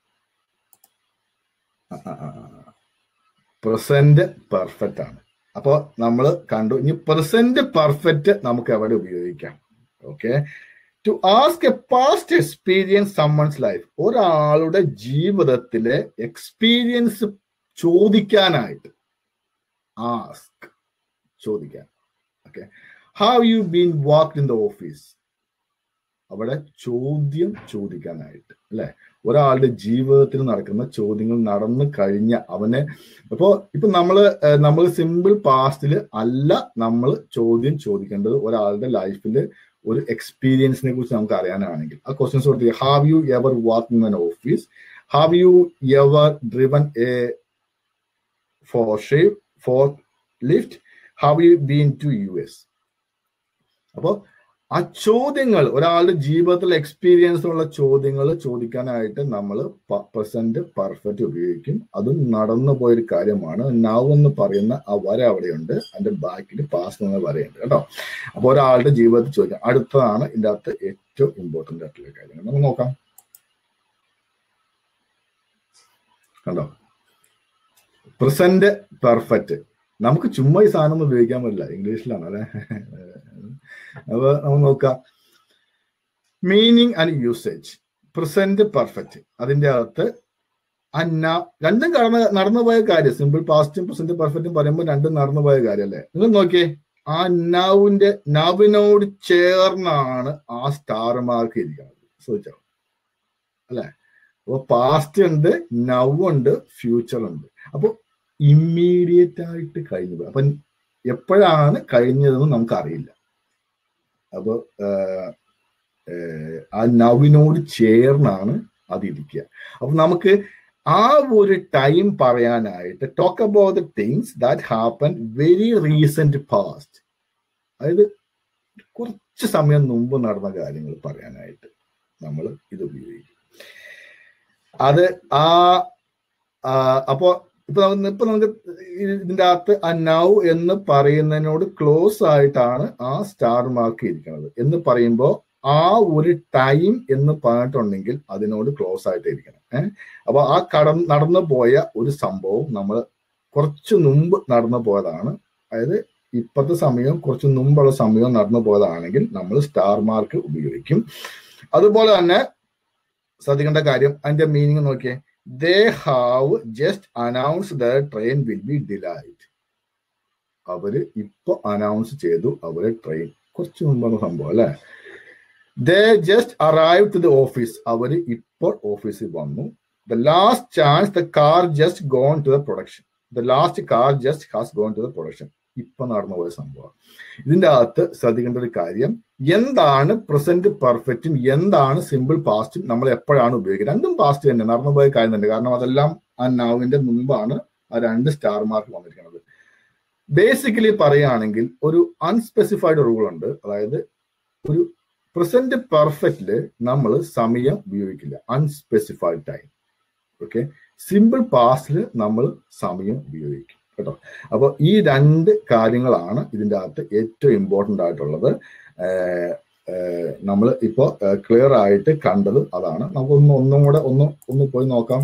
പ്രസന്റ് പെർഫെക്റ്റ് ആണ്. അപ്പോൾ നമ്മൾ കണ്ടു. ഇനി പ്രസന്റ് പെർഫെക്റ്റ് നമുക്ക് എവിടെ ഉപയോഗിക്കാം? Okay, to ask a past experience summons life, ഒരാളുടെ ജീവിതത്തിലെ എക്സ്പീരിയൻസ് ചോദിക്കാനായിട്ട്. ആസ്ക്, ചോദിക്കാൻ. Okay, have you been worked in the office, അവിടെ ചോദ്യം ചോദിക്കാനായിട്ട് അല്ലെ, ഒരാളുടെ ജീവിതത്തിൽ നടക്കുന്ന ചോദ്യങ്ങൾ നടന്നു കഴിഞ്ഞ അവനെ. ഇപ്പൊ നമ്മള് സിമ്പിൾ പാസ്റ്റില് അല്ല നമ്മൾ ചോദ്യം ചോദിക്കേണ്ടത്. ഒരാളുടെ ലൈഫിൽ ഒരു എക്സ്പീരിയൻസിനെ കുറിച്ച് നമുക്ക് അറിയാനാണെങ്കിൽ ആ ക്വസ്റ്റ്യൻസ് കൊടുത്ത്, have you ever work in an office, have you ever driven a forklift, have you been to US. അപ്പോ ആ ചോദ്യങ്ങൾ, ഒരാളുടെ ജീവിതത്തിൽ എക്സ്പീരിയൻസ് ഉള്ള ചോദ്യങ്ങൾ ചോദിക്കാനായിട്ട് നമ്മൾ പ്രസന്റ് പെർഫെക്റ്റ് ഉപയോഗിക്കും. അതും നടന്നു പോയൊരു കാര്യമാണ്. നൗ എന്ന് പറയുന്ന ആ വര അവിടെയുണ്ട്, അതിന്റെ ബാക്കിൽ പാസ്റ്റ് എന്ന വരയുണ്ട് കേട്ടോ. അപ്പൊ ഒരാളുടെ ജീവിതത്തിൽ ചോദിക്കാം. അടുത്തതാണ് ഇതിന്റെ അകത്ത് ഏറ്റവും ഇമ്പോർട്ടന്റ് ആയിട്ടുള്ള കാര്യങ്ങൾ. നമുക്ക് നോക്കാം. കണ്ടോ, പ്രസന്റ് പെർഫെക്റ്റ്. നമുക്ക് ചുമ്മാ ഈ സാധനം ഒന്നും ഉപയോഗിക്കാൻ പറ്റില്ല, ഇംഗ്ലീഷിലാണ് അല്ലെ. അപ്പൊ നമുക്ക് നോക്കാം. Meaning and usage. Present perfect, അതിന്റെ അകത്ത് രണ്ടും നടന്നുപോയ കാര്യം. സിമ്പിൾ പാസ്റ്റും പ്രസന്റ് പെർഫെക്റ്റും പറയുമ്പോൾ രണ്ടും നടന്നുപോയ കാര്യം അല്ലെ. നിങ്ങൾ നോക്കിയേ, ആ നവിനോട് ചേർന്നാണ് ആ സ്റ്റാർ മാർക്ക് ഇരിക്കുന്നത്. ശ്രദ്ധിച്ചോ അല്ലെ. അപ്പൊ പാസ്റ്റ് ഉണ്ട്, നൗ ഉണ്ട്, ഫ്യൂച്ചർ ഉണ്ട്. അപ്പൊ ഇമ്മീഡിയറ്റ് ആയിട്ട് കഴിഞ്ഞു പോയി. അപ്പൊ എപ്പോഴാണ് കഴിഞ്ഞതെന്ന് നമുക്കറിയില്ല. അപ്പൊ ആ നവിനോട് ചേർന്നാണ് അതിരിക്കുക. അപ്പൊ നമുക്ക് ആ ഒരു ടൈം പറയാനായിട്ട് talk about the things that happen very recent past, അതായത് കുറച്ച് സമയം മുമ്പ് നടന്ന കാര്യങ്ങൾ പറയാനായിട്ട് നമ്മൾ ഇത് ഉപയോഗിക്കും. അത് അപ്പോ ഇപ്പൊ നമുക്ക് ഇതിന്റെ അകത്ത് ആ നൗ എന്ന് പറയുന്നതിനോട് ക്ലോസ് ആയിട്ടാണ് ആ സ്റ്റാർ മാർക്ക് ഇരിക്കുന്നത്. എന്ന് പറയുമ്പോൾ ആ ഒരു ടൈം എന്ന് പറഞ്ഞിട്ടുണ്ടെങ്കിൽ അതിനോട് ക്ലോസ് ആയിട്ട് ഇരിക്കണം. അപ്പൊ ആ നടന്നു പോയ ഒരു സംഭവം നമ്മൾ കുറച്ച് മുമ്പ് നടന്നു പോയതാണ്, അതായത് ഇപ്പോഴത്തെ സമയവും കുറച്ച് മുമ്പുള്ള സമയവും നടന്നു പോയതാണെങ്കിൽ നമ്മൾ സ്റ്റാർ മാർക്ക് ഉപയോഗിക്കും. അതുപോലെ തന്നെ ശ്രദ്ധിക്കേണ്ട കാര്യം, അതിന്റെ മീനിങ് നോക്കിയേ. They have just announced the train will be delayed. അവര് ഇപ്പൊ അനൗൺസ് ചെയ്തു അവര് ട്രെയിൻ കുറച്ച് മുമ്പാണ് സംഭവം അല്ലെ. They just arrived to the office. അവര് ഇപ്പോൾ ഓഫീസിൽ വന്നു. The last chance, the car just gone to the production. The last car just has gone to the production. ഇപ്പൊ നടന്നു പോയ സംഭവം. ഇതിന്റെ അകത്ത് ശ്രദ്ധിക്കേണ്ട ഒരു കാര്യം, എന്താണ് പ്രസന്റ് പെർഫെക്റ്റും എന്താണ് സിമ്പിൾ പാസ്റ്റും നമ്മൾ എപ്പോഴാണ് ഉപയോഗിക്കുന്നത്? രണ്ടും പാസ്റ്റ് തന്നെ, നടന്നുപോയ കാര്യം തന്നെ. കാരണം അതെല്ലാം ആ നൗവിന്റെ മുമ്പാണ് ആ രണ്ട് സ്റ്റാർ മാർക്ക് വന്നിരിക്കുന്നത്. ബേസിക്കലി പറയുകയാണെങ്കിൽ ഒരു അൺസ്പെസിഫൈഡ് റൂൾ ഉണ്ട്. അതായത് ഒരു പ്രസന്റ് പെർഫെക്റ്റില് നമ്മൾ സമയം ഉപയോഗിക്കില്ല, അൺസ്പെസിഫൈഡ് ടൈം. ഓക്കെ, സിമ്പിൾ പാസ്റ്റില് നമ്മൾ സമയം ഉപയോഗിക്കും കേട്ടോ. അപ്പൊ ഈ രണ്ട് കാര്യങ്ങളാണ് ഇതിൻ്റെ അകത്ത് ഏറ്റവും ഇമ്പോർട്ടൻ്റ് ആയിട്ടുള്ളത്. നമ്മൾ ഇപ്പോൾ ക്ലിയർ ആയിട്ട് കണ്ടത് അതാണ്. നമുക്ക് ഒന്നും കൂടെ ഒന്ന് പോയി നോക്കാം.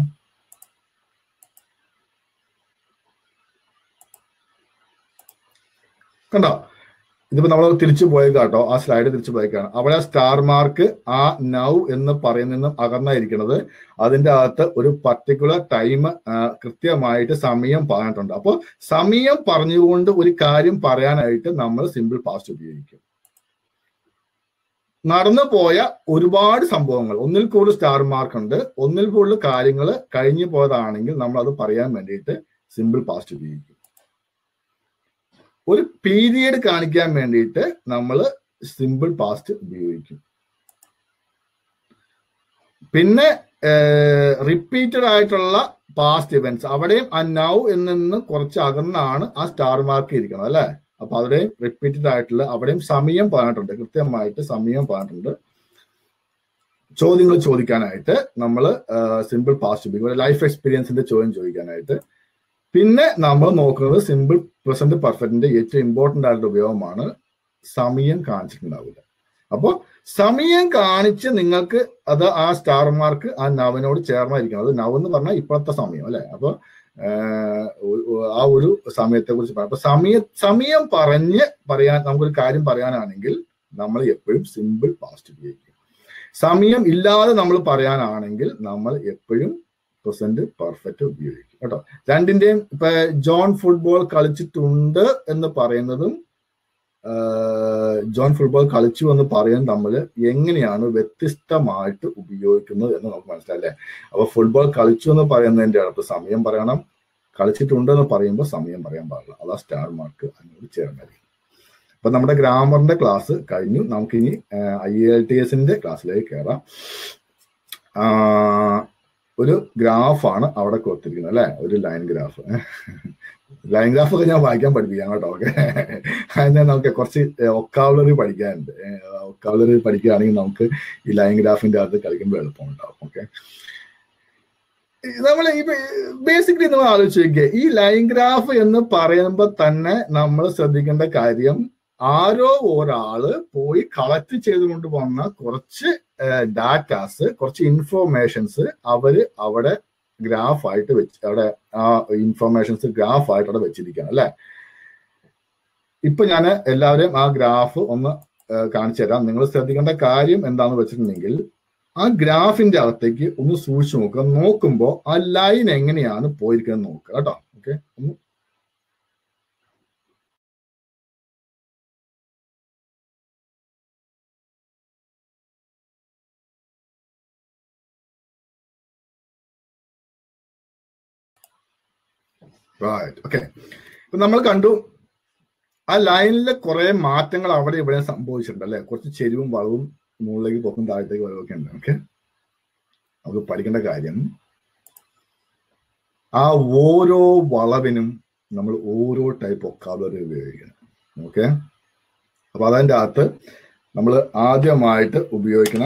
കണ്ടോ, ഇതിപ്പോ നമ്മൾ തിരിച്ചു പോയേക്കാട്ടോ, ആ സ്ലൈഡ് തിരിച്ചു പോയേക്കാണ്. അവിടെ സ്റ്റാർ മാർക്ക് ആ നൗ എന്ന് പറയുന്നതിനും അകന്നായിരിക്കുന്നത്. അതിന്റെ അകത്ത് ഒരു പർട്ടിക്കുലർ ടൈം കൃത്യമായിട്ട് സമയം പറഞ്ഞിട്ടുണ്ട്. അപ്പോൾ സമയം പറഞ്ഞുകൊണ്ട് ഒരു കാര്യം പറയാനായിട്ട് നമ്മൾ സിമ്പിൾ പാസ്റ്റ് ഉപയോഗിക്കും. നടന്നു പോയ ഒരുപാട് സംഭവങ്ങൾ, ഒന്നിൽ കൂടുതൽ സ്റ്റാർ മാർക്ക് ഉണ്ട്, ഒന്നിൽ കൂടുതൽ കാര്യങ്ങൾ കഴിഞ്ഞു പോയതാണെങ്കിൽ നമ്മൾ അത് പറയാൻ വേണ്ടിയിട്ട് സിമ്പിൾ പാസ്റ്റ് ഉപയോഗിക്കും. ഒരു പീരിയഡ് കാണിക്കാൻ വേണ്ടിയിട്ട് നമ്മൾ സിമ്പിൾ പാസ്റ്റ് ഉപയോഗിക്കും. പിന്നെ റിപ്പീറ്റഡ് ആയിട്ടുള്ള പാസ്റ്റ് ഇവന്റ്സ്, അവിടെയും ആ നൗ നിന്ന് കുറച്ച് അകന്നാണ് ആ സ്റ്റാർ മാർക്ക് ഇരിക്കുന്നത് അല്ലെ. അപ്പൊ അവിടെയും റിപ്പീറ്റഡ് ആയിട്ടുള്ള, അവിടെയും സമയം പറഞ്ഞിട്ടുണ്ട്, കൃത്യമായിട്ട് സമയം പറഞ്ഞിട്ടുണ്ട്. ചോദ്യങ്ങൾ ചോദിക്കാനായിട്ട് നമ്മൾ സിമ്പിൾ പാസ്റ്റ് ഉപയോഗിക്കും. ലൈഫ് എക്സ്പീരിയൻസിന്റെ ചോദ്യം ചോദിക്കാനായിട്ട്. പിന്നെ നമ്മൾ നോക്കുന്നത് സിമ്പിൾ പ്രസന്റ് പെർഫെക്റ്റിന്റെ ഏറ്റവും ഇമ്പോർട്ടന്റ് ആയിട്ടുള്ള ഉപയോഗമാണ് സമയം കാണിച്ചിട്ടുണ്ടാവില്ല. അപ്പോൾ സമയം കാണിച്ച് നിങ്ങൾക്ക് അത് ആ സ്റ്റാർ മാർക്ക് ആ നവനോട് ചേർന്നായിരിക്കണം. അത് നവ് എന്ന് പറഞ്ഞാൽ ഇപ്പോഴത്തെ സമയം അല്ലെ. അപ്പൊ ആ ഒരു സമയത്തെ കുറിച്ച് പറയാം. അപ്പൊ സമയം പറയാൻ നമുക്കൊരു കാര്യം പറയാനാണെങ്കിൽ നമ്മൾ എപ്പോഴും സിമ്പിൾ പാസ്റ്റ് ഉപയോഗിക്കും. സമയം ഇല്ലാതെ നമ്മൾ പറയാനാണെങ്കിൽ നമ്മൾ എപ്പോഴും പ്രസന്റ് പെർഫെക്റ്റ് ഉപയോഗിക്കും കേട്ടോ. രണ്ടിന്റെയും ഇപ്പൊ ജോൺ ഫുട്ബോൾ കളിച്ചിട്ടുണ്ട് എന്ന് പറയുന്നതും ജോൺ ഫുട്ബോൾ കളിച്ചു എന്ന് പറയുന്നത് നമ്മൾ എങ്ങനെയാണ് വ്യത്യസ്തമായിട്ട് ഉപയോഗിക്കുന്നത് എന്ന് നമുക്ക് മനസ്സിലായില്ലേ. അപ്പൊ ഫുട്ബോൾ കളിച്ചു എന്ന് പറയുന്നതിന്റെ അടുത്ത് സമയം പറയണം, കളിച്ചിട്ടുണ്ട് എന്ന് പറയുമ്പോൾ സമയം പറയാൻ പാടില്ല. അതാ സ്റ്റാർ മാർക്ക് അതിനോട് ചേർന്നായിരിക്കും. അപ്പൊ നമ്മുടെ ഗ്രാമറിന്റെ ക്ലാസ് കഴിഞ്ഞു. നമുക്കിനി IELTS ക്ലാസ്സിലേക്ക് കയറാം. ഒരു ഗ്രാഫാണ് അവിടെ കൊടുത്തിരിക്കുന്നത് അല്ലെ, ഒരു ലൈൻ ഗ്രാഫ്. ലൈൻ ഗ്രാഫ് ഒക്കെ ഞാൻ വായിക്കാൻ പഠിപ്പിക്കാം കേട്ടോ. ഓക്കെ, അതിന് നമുക്ക് കുറച്ച് ഒക്കാബുലറി പഠിക്കാനുണ്ട്. ഒക്കാബുലറി പഠിക്കുകയാണെങ്കിൽ നമുക്ക് ഈ ലൈൻ ഗ്രാഫിന്റെ അകത്ത് കളിക്കുമ്പോൾ എളുപ്പമുണ്ടാവും. ഓക്കെ, നമ്മൾ ഈ ബേസിക്കലി നമ്മൾ ആലോചിക്കുക, ഈ ലൈൻ ഗ്രാഫ് എന്ന് പറയുമ്പോൾ തന്നെ നമ്മൾ ശ്രദ്ധിക്കേണ്ട കാര്യം, ആരോ ഒരാള് പോയി കളക്ട് ചെയ്തുകൊണ്ട് വന്ന കുറച്ച് ഡാറ്റാസ്, കുറച്ച് ഇൻഫോർമേഷൻസ് അവര് അവിടെ ഗ്രാഫായിട്ട് വെച്ച്, അവിടെ ആ ഇൻഫോർമേഷൻസ് ഗ്രാഫായിട്ട് അവിടെ വെച്ചിരിക്കുകയാണ് അല്ലെ. ഇപ്പൊ ഞാൻ എല്ലാവരെയും ആ ഗ്രാഫ് ഒന്ന് കാണിച്ചു തരാം. നിങ്ങൾ ശ്രദ്ധിക്കേണ്ട കാര്യം എന്താണെന്ന് വെച്ചിട്ടുണ്ടെങ്കിൽ, ആ ഗ്രാഫിന്റെ അകത്തേക്ക് ഒന്ന് സൂക്ഷിച്ചു നോക്കുക. നോക്കുമ്പോൾ ആ ലൈൻ എങ്ങനെയാണ് പോയിരിക്കുന്നത് നോക്കുക കേട്ടോ. ഓക്കെ, ഒന്ന് റൈറ്റ്. ഓക്കെ, ഇപ്പൊ നമ്മൾ കണ്ടു ആ ലൈനിലെ കുറെ മാറ്റങ്ങൾ അവിടെ ഇവിടെ സംഭവിച്ചിട്ടുണ്ട് അല്ലെ. കുറച്ച് ചെരിവും വളവും, മുകളിലേക്ക് പോക്കും താഴത്തേക്ക് വളവൊക്കെ ഉണ്ട്. ഓക്കെ, നമുക്ക് പഠിക്കേണ്ട കാര്യം, ആ ഓരോ വളവിനും നമ്മൾ ഓരോ ടൈപ്പ് വൊക്കാബുലറി ഉപയോഗിക്കണം. ഓക്കെ, അപ്പൊ അതിൻ്റെ അകത്ത് നമ്മൾ ആദ്യമായിട്ട് ഉപയോഗിക്കുന്ന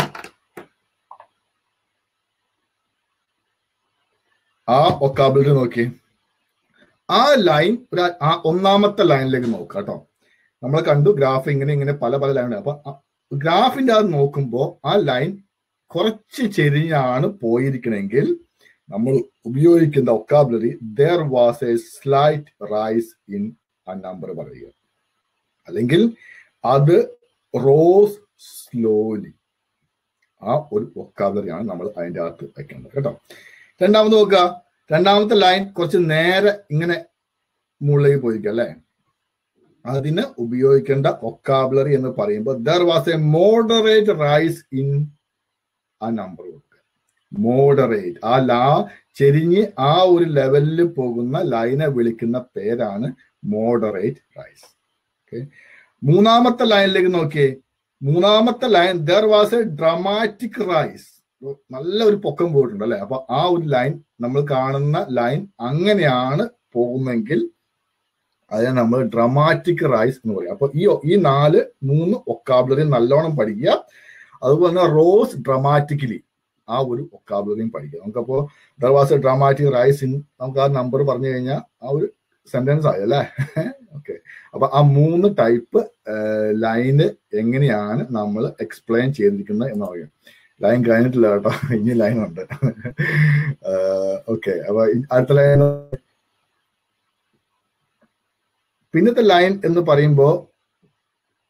ആ വൊക്കാബുലറി നോക്കി, ആ ലൈൻ ആ ഒന്നാമത്തെ ലൈനിലേക്ക് നോക്കുക കേട്ടോ. നമ്മൾ കണ്ടു ഗ്രാഫ് ഇങ്ങനെ പല പല ലൈനുണ്ട്. അപ്പൊ ഗ്രാഫിന്റെ അത് നോക്കുമ്പോൾ ആ ലൈൻ കുറച്ച് ചെരിഞ്ഞാണ് പോയിരിക്കണമെങ്കിൽ നമ്മൾ ഉപയോഗിക്കുന്ന vocabulary there was a slight rise in ആ നമ്പർ പറയുക, അല്ലെങ്കിൽ അത് റോസ് സ്ലോലി. ആ ഒരു വൊക്കാബുലറിയാണ് നമ്മൾ അതിൻ്റെ അകത്ത് വെക്കേണ്ടത് കേട്ടോ. രണ്ടാമത് നോക്കുക, രണ്ടാമത്തെ ലൈൻ കുറച്ച് നേരെ ഇങ്ങനെ മുകളിലേക്ക് പോയിരിക്കുക അല്ലെ. അതിന് ഉപയോഗിക്കേണ്ട വൊക്കാബുലറി എന്ന് പറയുമ്പോൾ there was a moderate rise in ആ നമ്പർ കൊടുക്കുക. മോഡറേറ്റ്, ആ ചെരിഞ്ഞ് ആ ഒരു ലെവലിൽ പോകുന്ന ലൈനെ വിളിക്കുന്ന പേരാണ് മോഡറേറ്റ് റൈസ്. ഓക്കെ, മൂന്നാമത്തെ ലൈനിലേക്ക് നോക്കിയേ. മൂന്നാമത്തെ line there was a dramatic rise, നല്ല ഒരു പൊക്കം പോയിട്ടുണ്ട് അല്ലെ. അപ്പൊ ആ ഒരു ലൈൻ, നമ്മൾ കാണുന്ന ലൈൻ അങ്ങനെയാണ് പോകുന്നെങ്കിൽ അതിനെ നമ്മൾ ഡ്രമാറ്റിക് റൈസ് എന്ന് പറയും. അപ്പൊ ഈ മൂന്ന് വൊക്കാബുലറി നല്ലോണം പഠിക്കുക. അതുപോലെ തന്നെ റോസ് ഡ്രമാറ്റിക്കലി, ആ ഒരു വൊക്കാബുലറിയും പഠിക്കുക. നമുക്കപ്പോ there was a dramatic rise in, നമുക്ക് ആ നമ്പർ പറഞ്ഞു കഴിഞ്ഞാൽ ആ ഒരു സെന്റൻസ് ആയി അല്ലേ. ഓക്കെ, അപ്പൊ ആ മൂന്ന് ടൈപ്പ് ലൈന് എങ്ങനെയാണ് നമ്മൾ എക്സ്പ്ലെയിൻ ചെയ്തിരിക്കുന്നത് എന്ന് പറയും. ലൈൻ കഴിഞ്ഞിട്ടില്ല കേട്ടോ, ഇനി ലൈൻ ഉണ്ട്. ഓക്കെ, അപ്പൊ അടുത്ത ലൈൻ, പിന്നത്തെ ലൈൻ എന്ന് പറയുമ്പോൾ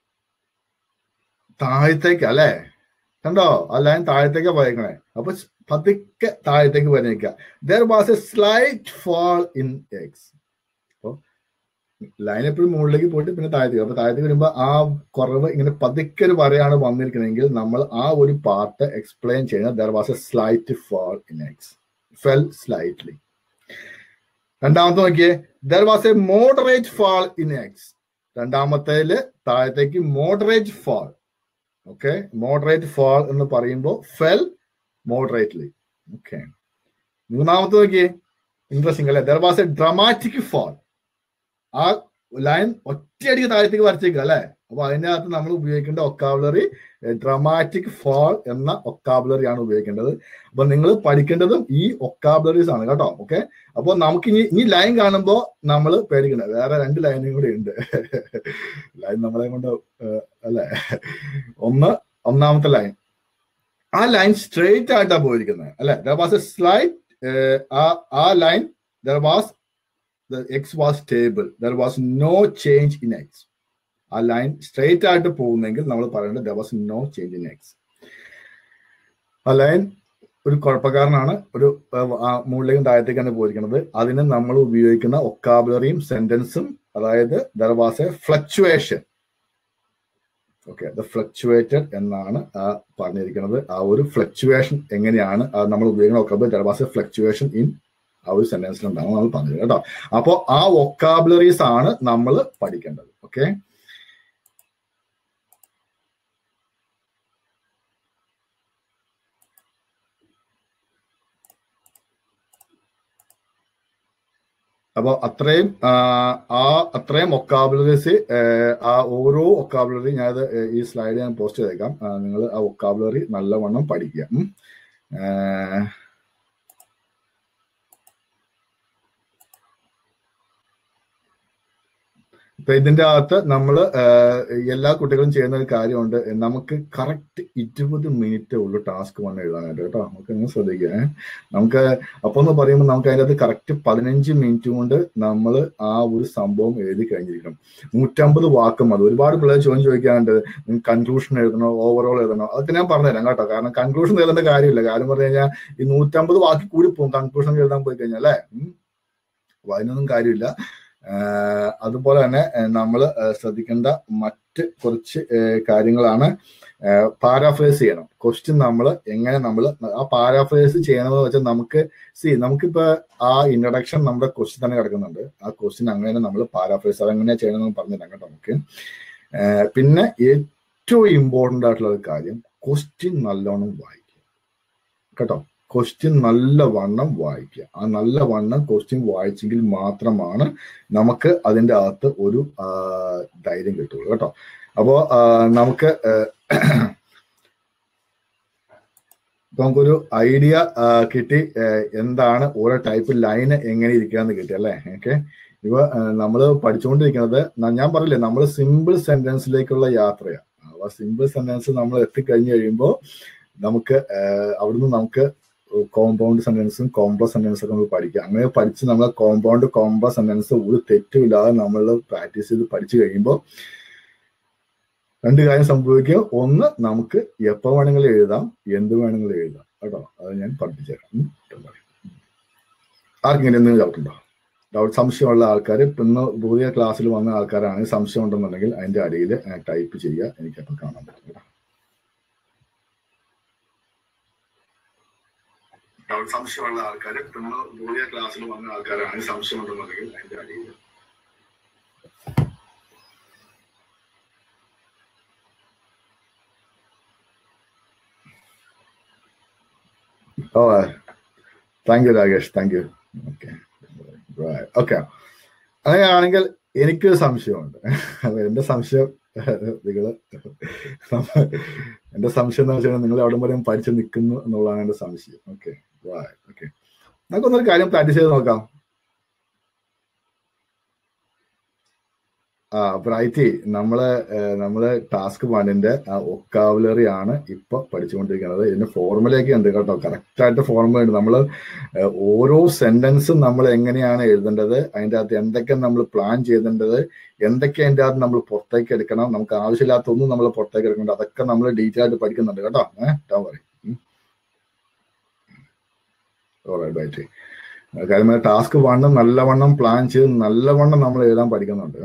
താഴത്തേക്ക് അല്ലെ, കണ്ടോ? ആ ലൈൻ താഴത്തേക്ക് പോയേക്കണേ. അപ്പൊ പതുക്കെ താഴത്തേക്ക് പറഞ്ഞേക്ക. there was a slight fall in x. അപ്പൊ ലൈൻ എപ്പോഴും മുകളിലേക്ക് പോയിട്ട് പിന്നെ താഴത്തേക്ക്. അപ്പൊ താഴത്തേക്ക് വരുമ്പോ ആ കുറവ് ഇങ്ങനെ പതുക്കെ ഒരു വരയാണ് വന്നിരിക്കണമെങ്കിൽ നമ്മൾ ആ ഒരു പാർട്ട് എക്സ്പ്ലെയിൻ ചെയ്യുന്നത് there was a slight fall in x. fell slightly. രണ്ടാമത്തെ നോക്കിയേ, there was a moderate fall in x. രണ്ടാമത്തേല് താഴത്തേക്ക് moderate fall. Okay, moderate fall എന്ന് പറയുമ്പോൾ fell moderately. ഓക്കെ, മൂന്നാമത്തെ നോക്കിയേ, ഇൻട്രസ്റ്റിംഗ് അല്ലെ, there was a dramatic fall. ആ ലൈൻ ഒറ്റയടിക്ക് താഴത്തേക്ക് വരച്ചേക്കുക അല്ലെ. അപ്പൊ അതിനകത്ത് നമ്മൾ ഉപയോഗിക്കേണ്ട ഒക്കാബുലറി ഡ്രമാറ്റിക് ഫാൾ എന്ന ഒക്കാബുലറി ആണ് ഉപയോഗിക്കേണ്ടത്. അപ്പൊ നിങ്ങൾ പഠിക്കേണ്ടതും ഈ ഒക്കാബുലറീസ് ആണ് കേട്ടോ. ഓക്കെ, അപ്പൊ നമുക്ക് ഇനി ലൈൻ കാണുമ്പോൾ നമ്മൾ പേടിക്കണ്ട, വേറെ 2 ലൈനും കൂടി ഉണ്ട്. ലൈൻ നമ്മളെ കൊണ്ട് അല്ലെ. ഒന്നാമത്തെ ലൈൻ, ആ ലൈൻ സ്ട്രെയിറ്റ് ആയിട്ടാ പോയിരിക്കുന്നത് അല്ലെ. there was a slight ആ line there was the x was stable, there was no change in x. ആ ലൈൻ സ്ട്രെയിറ്റ് ആയിട്ട് പോകുന്നെങ്കിൽ നമ്മൾ പറയേണ്ടത് there was no change in x. ആ ലൈൻ ഒരു കുഴപ്പക്കാരനാണ്, ഒരു മുകളിലേക്കും താഴത്തേക്കാണ് പോയിരിക്കുന്നത്. അതിന് നമ്മൾ ഉപയോഗിക്കുന്ന ഒക്കാബുലറിയും സെന്റൻസും, അതായത് there was a fluctuation. Okay, the fluctuated എന്നാണ് പറഞ്ഞിരിക്കുന്നത്. ആ ഒരു ഫ്ലക്ച്വേഷൻ എങ്ങനെയാണ് നമ്മൾ ഉപയോഗിക്കുന്ന vocabulary there was a fluctuation in ആ ഒരു സെന്റൻസിലുണ്ടാകും നമ്മൾ പറഞ്ഞത് കേട്ടോ. അപ്പോൾ ആ വൊക്കാബുലറീസ് ആണ് നമ്മൾ പഠിക്കേണ്ടത്. ഓക്കെ, അപ്പോൾ അത്രയും ഒക്കാബുലറീസ്, ആ ഓരോ ഒക്കാബുലറി ഞാനത് ഈ സ്ലൈഡ് ഞാൻ പോസ്റ്റ് ചെയ്തേക്കാം. നിങ്ങൾ ആ ഒക്കാബുലറി നല്ലവണ്ണം പഠിക്കുക. ഇപ്പൊ ഇതിന്റെ അകത്ത് നമ്മൾ എല്ലാ കുട്ടികളും ചെയ്യുന്ന ഒരു കാര്യമുണ്ട്. നമുക്ക് കറക്റ്റ് 20 മിനിറ്റ് ഉള്ളു ടാസ്ക് വന്ന് എഴുതാനായിട്ട് കേട്ടോ. നമുക്ക് നിങ്ങൾ ശ്രദ്ധിക്കുക. നമുക്ക് അപ്പൊ എന്ന് പറയുമ്പോൾ നമുക്ക് അതിൻ്റെ അകത്ത് കറക്റ്റ് 15 മിനിറ്റ് കൊണ്ട് നമ്മൾ ആ ഒരു സംഭവം എഴുതി കഴിഞ്ഞിരിക്കണം. 150 വാക്ക് മതി. ഒരുപാട് പിള്ളേർ ചോദിക്കാറുണ്ട്, കൺക്ലൂഷൻ എഴുതണോ ഓവറോൾ എഴുതണോ, അതൊക്കെ ഞാൻ പറഞ്ഞുതരാം കേട്ടോ. കാരണം കൺക്ലൂഷൻ എഴുതേണ്ട കാര്യമില്ല. കാര്യം പറഞ്ഞു കഴിഞ്ഞാൽ ഈ 150 വാക്കി കൂടി പോകും കൺക്ലൂഷൻ എഴുതാൻ പോയി കഴിഞ്ഞാൽ അല്ലേ. അപ്പൊ അതിനൊന്നും കാര്യമില്ല. അതുപോലെ തന്നെ നമ്മൾ ശ്രദ്ധിക്കേണ്ട മറ്റ് കുറച്ച് കാര്യങ്ങളാണ്, പാരാഫ്രേസ് ചെയ്യണം. ക്വസ്റ്റ്യൻ നമ്മൾ എങ്ങനെ നമ്മൾ ആ പാരാഫ്രേസ് ചെയ്യണമെന്ന് വെച്ചാൽ നമുക്കിപ്പോ ആ ഇൻട്രഡക്ഷൻ നമ്മുടെ ക്വസ്റ്റ്യൻ തന്നെ കിടക്കുന്നുണ്ട്. ആ ക്വസ്റ്റ്യൻ അങ്ങനെ നമ്മൾ പാരാഫ്രേസ് അതെങ്ങനെയാ ചെയ്യണമെന്ന് പറഞ്ഞുതരാം കേട്ടോ നമുക്ക്. പിന്നെ ഏറ്റവും ഇമ്പോർട്ടൻ്റ് ആയിട്ടുള്ള ഒരു കാര്യം, ക്വസ്റ്റ്യൻ നല്ലോണം വായിക്കുക കേട്ടോ. ക്വസ്റ്റ്യൻ നല്ലവണ്ണം വായിക്കുക. ആ നല്ലവണ്ണം ക്വസ്റ്റ്യൻ വായിച്ചെങ്കിൽ മാത്രമാണ് നമുക്ക് അതിൻ്റെ അകത്ത് ഒരു ധൈര്യം കിട്ടുള്ളൂ കേട്ടോ. അപ്പോൾ നമുക്കൊരു ഐഡിയ കിട്ടി, എന്താണ് ഓരോ ടൈപ്പ് ലൈന് എങ്ങനെ ഇരിക്കാന്ന് കിട്ടി അല്ലേ. ഓക്കെ, ഇപ്പൊ നമ്മൾ പഠിച്ചുകൊണ്ടിരിക്കുന്നത് ഞാൻ പറഞ്ഞില്ലേ, നമ്മൾ സിമ്പിൾ സെന്റൻസിലേക്കുള്ള യാത്രയാണ്. അപ്പൊ സിമ്പിൾ സെന്റൻസ് നമ്മൾ എത്തിക്കഴിഞ്ഞ് കഴിയുമ്പോൾ നമുക്ക് അവിടുന്ന് നമുക്ക് കോമ്പൗണ്ട് സെന്റൻസും കോംപ്ലക്സ് സെന്റൻസും ഒക്കെ നമ്മൾ പഠിക്കുക. അങ്ങനെ പഠിച്ച് നമ്മൾ കോമ്പൗണ്ട് കോംപ്ലക്സ് സെന്റൻസ് ഒരു തെറ്റുമില്ലാതെ നമ്മൾ പ്രാക്ടീസ് ചെയ്ത് പഠിച്ചു കഴിയുമ്പോൾ 2 കാര്യം സംഭവിക്കുക. ഒന്ന്, നമുക്ക് എപ്പോൾ വേണമെങ്കിലും എഴുതാം, എന്ത് വേണമെങ്കിലും എഴുതാം കേട്ടോ. അത് ഞാൻ പഠിപ്പിച്ചേക്കാം. ആർക്കെങ്കിലും എന്തെങ്കിലും ഡൗട്ടുണ്ടോ? സംശയമുള്ള ആൾക്കാർ, ഇന്ന് പുതിയ ക്ലാസ്സിൽ വന്ന ആൾക്കാരാണെങ്കിൽ സംശയം ഉണ്ടെന്നുണ്ടെങ്കിൽ അതിന്റെ അടിയിൽ ടൈപ്പ് ചെയ്യുക, എനിക്കപ്പോൾ കാണാൻ പറ്റും കേട്ടോ. സംശയമുള്ള ആൾക്കാർ, ഇന്ന് പുതിയ ക്ലാസ്സിൽ വന്ന ആൾക്കാരാണെങ്കിൽ സംശയം ഉണ്ടെന്നുണ്ടെങ്കിൽ അതിന്റെ അടിയിൽ thank you Rakesh, thank you. Okay, അങ്ങനെയാണെങ്കിൽ എനിക്കൊരു സംശയമുണ്ട്. എന്റെ സംശയം എന്റെ സംശയം എന്ന് വെച്ചാൽ നിങ്ങൾ എവിടെ വരെയും പഠിച്ചു നിൽക്കുന്നു എന്നുള്ളതാണ് എന്റെ സംശയം. ഓക്കെ, ഓക്കെ, നമുക്കൊന്നൊരു കാര്യം പ്രാക്ടീസ് ചെയ്ത് നോക്കാം. ബ്രൈറ്റി, നമ്മള് ടാസ്ക് 1ന്റെ ആ ഒക്കാബുലറി ആണ് ഇപ്പൊ പഠിച്ചുകൊണ്ടിരിക്കുന്നത്. ഇതിന്റെ ഫോർമുലയൊക്കെ ഉണ്ട് കേട്ടോ, കറക്റ്റ് ആയിട്ട് ഫോർമുല ഉണ്ട്. നമ്മള് ഓരോ സെന്റൻസും നമ്മൾ എങ്ങനെയാണ് എഴുതേണ്ടത്, അതിൻ്റെ അകത്ത് എന്തൊക്കെ നമ്മൾ പ്ലാൻ ചെയ്തേണ്ടത്, എന്തൊക്കെ അതിൻ്റെ അകത്ത് നമ്മൾ പുറത്തേക്ക് എടുക്കണം, നമുക്ക് ആവശ്യമില്ലാത്തൊന്നും നമ്മൾ പുറത്തേക്ക് എടുക്കണ്ട, അതൊക്കെ നമ്മൾ ഡീറ്റെയിൽ ആയിട്ട് പഠിക്കുന്നുണ്ട് കേട്ടോ. പറയും ബ്രൈറ്റി. കാര്യം ടാസ്ക് 1 നല്ലവണ്ണം പ്ലാൻ ചെയ്ത് നല്ലവണ്ണം നമ്മൾ എഴുതാൻ പഠിക്കുന്നുണ്ട്.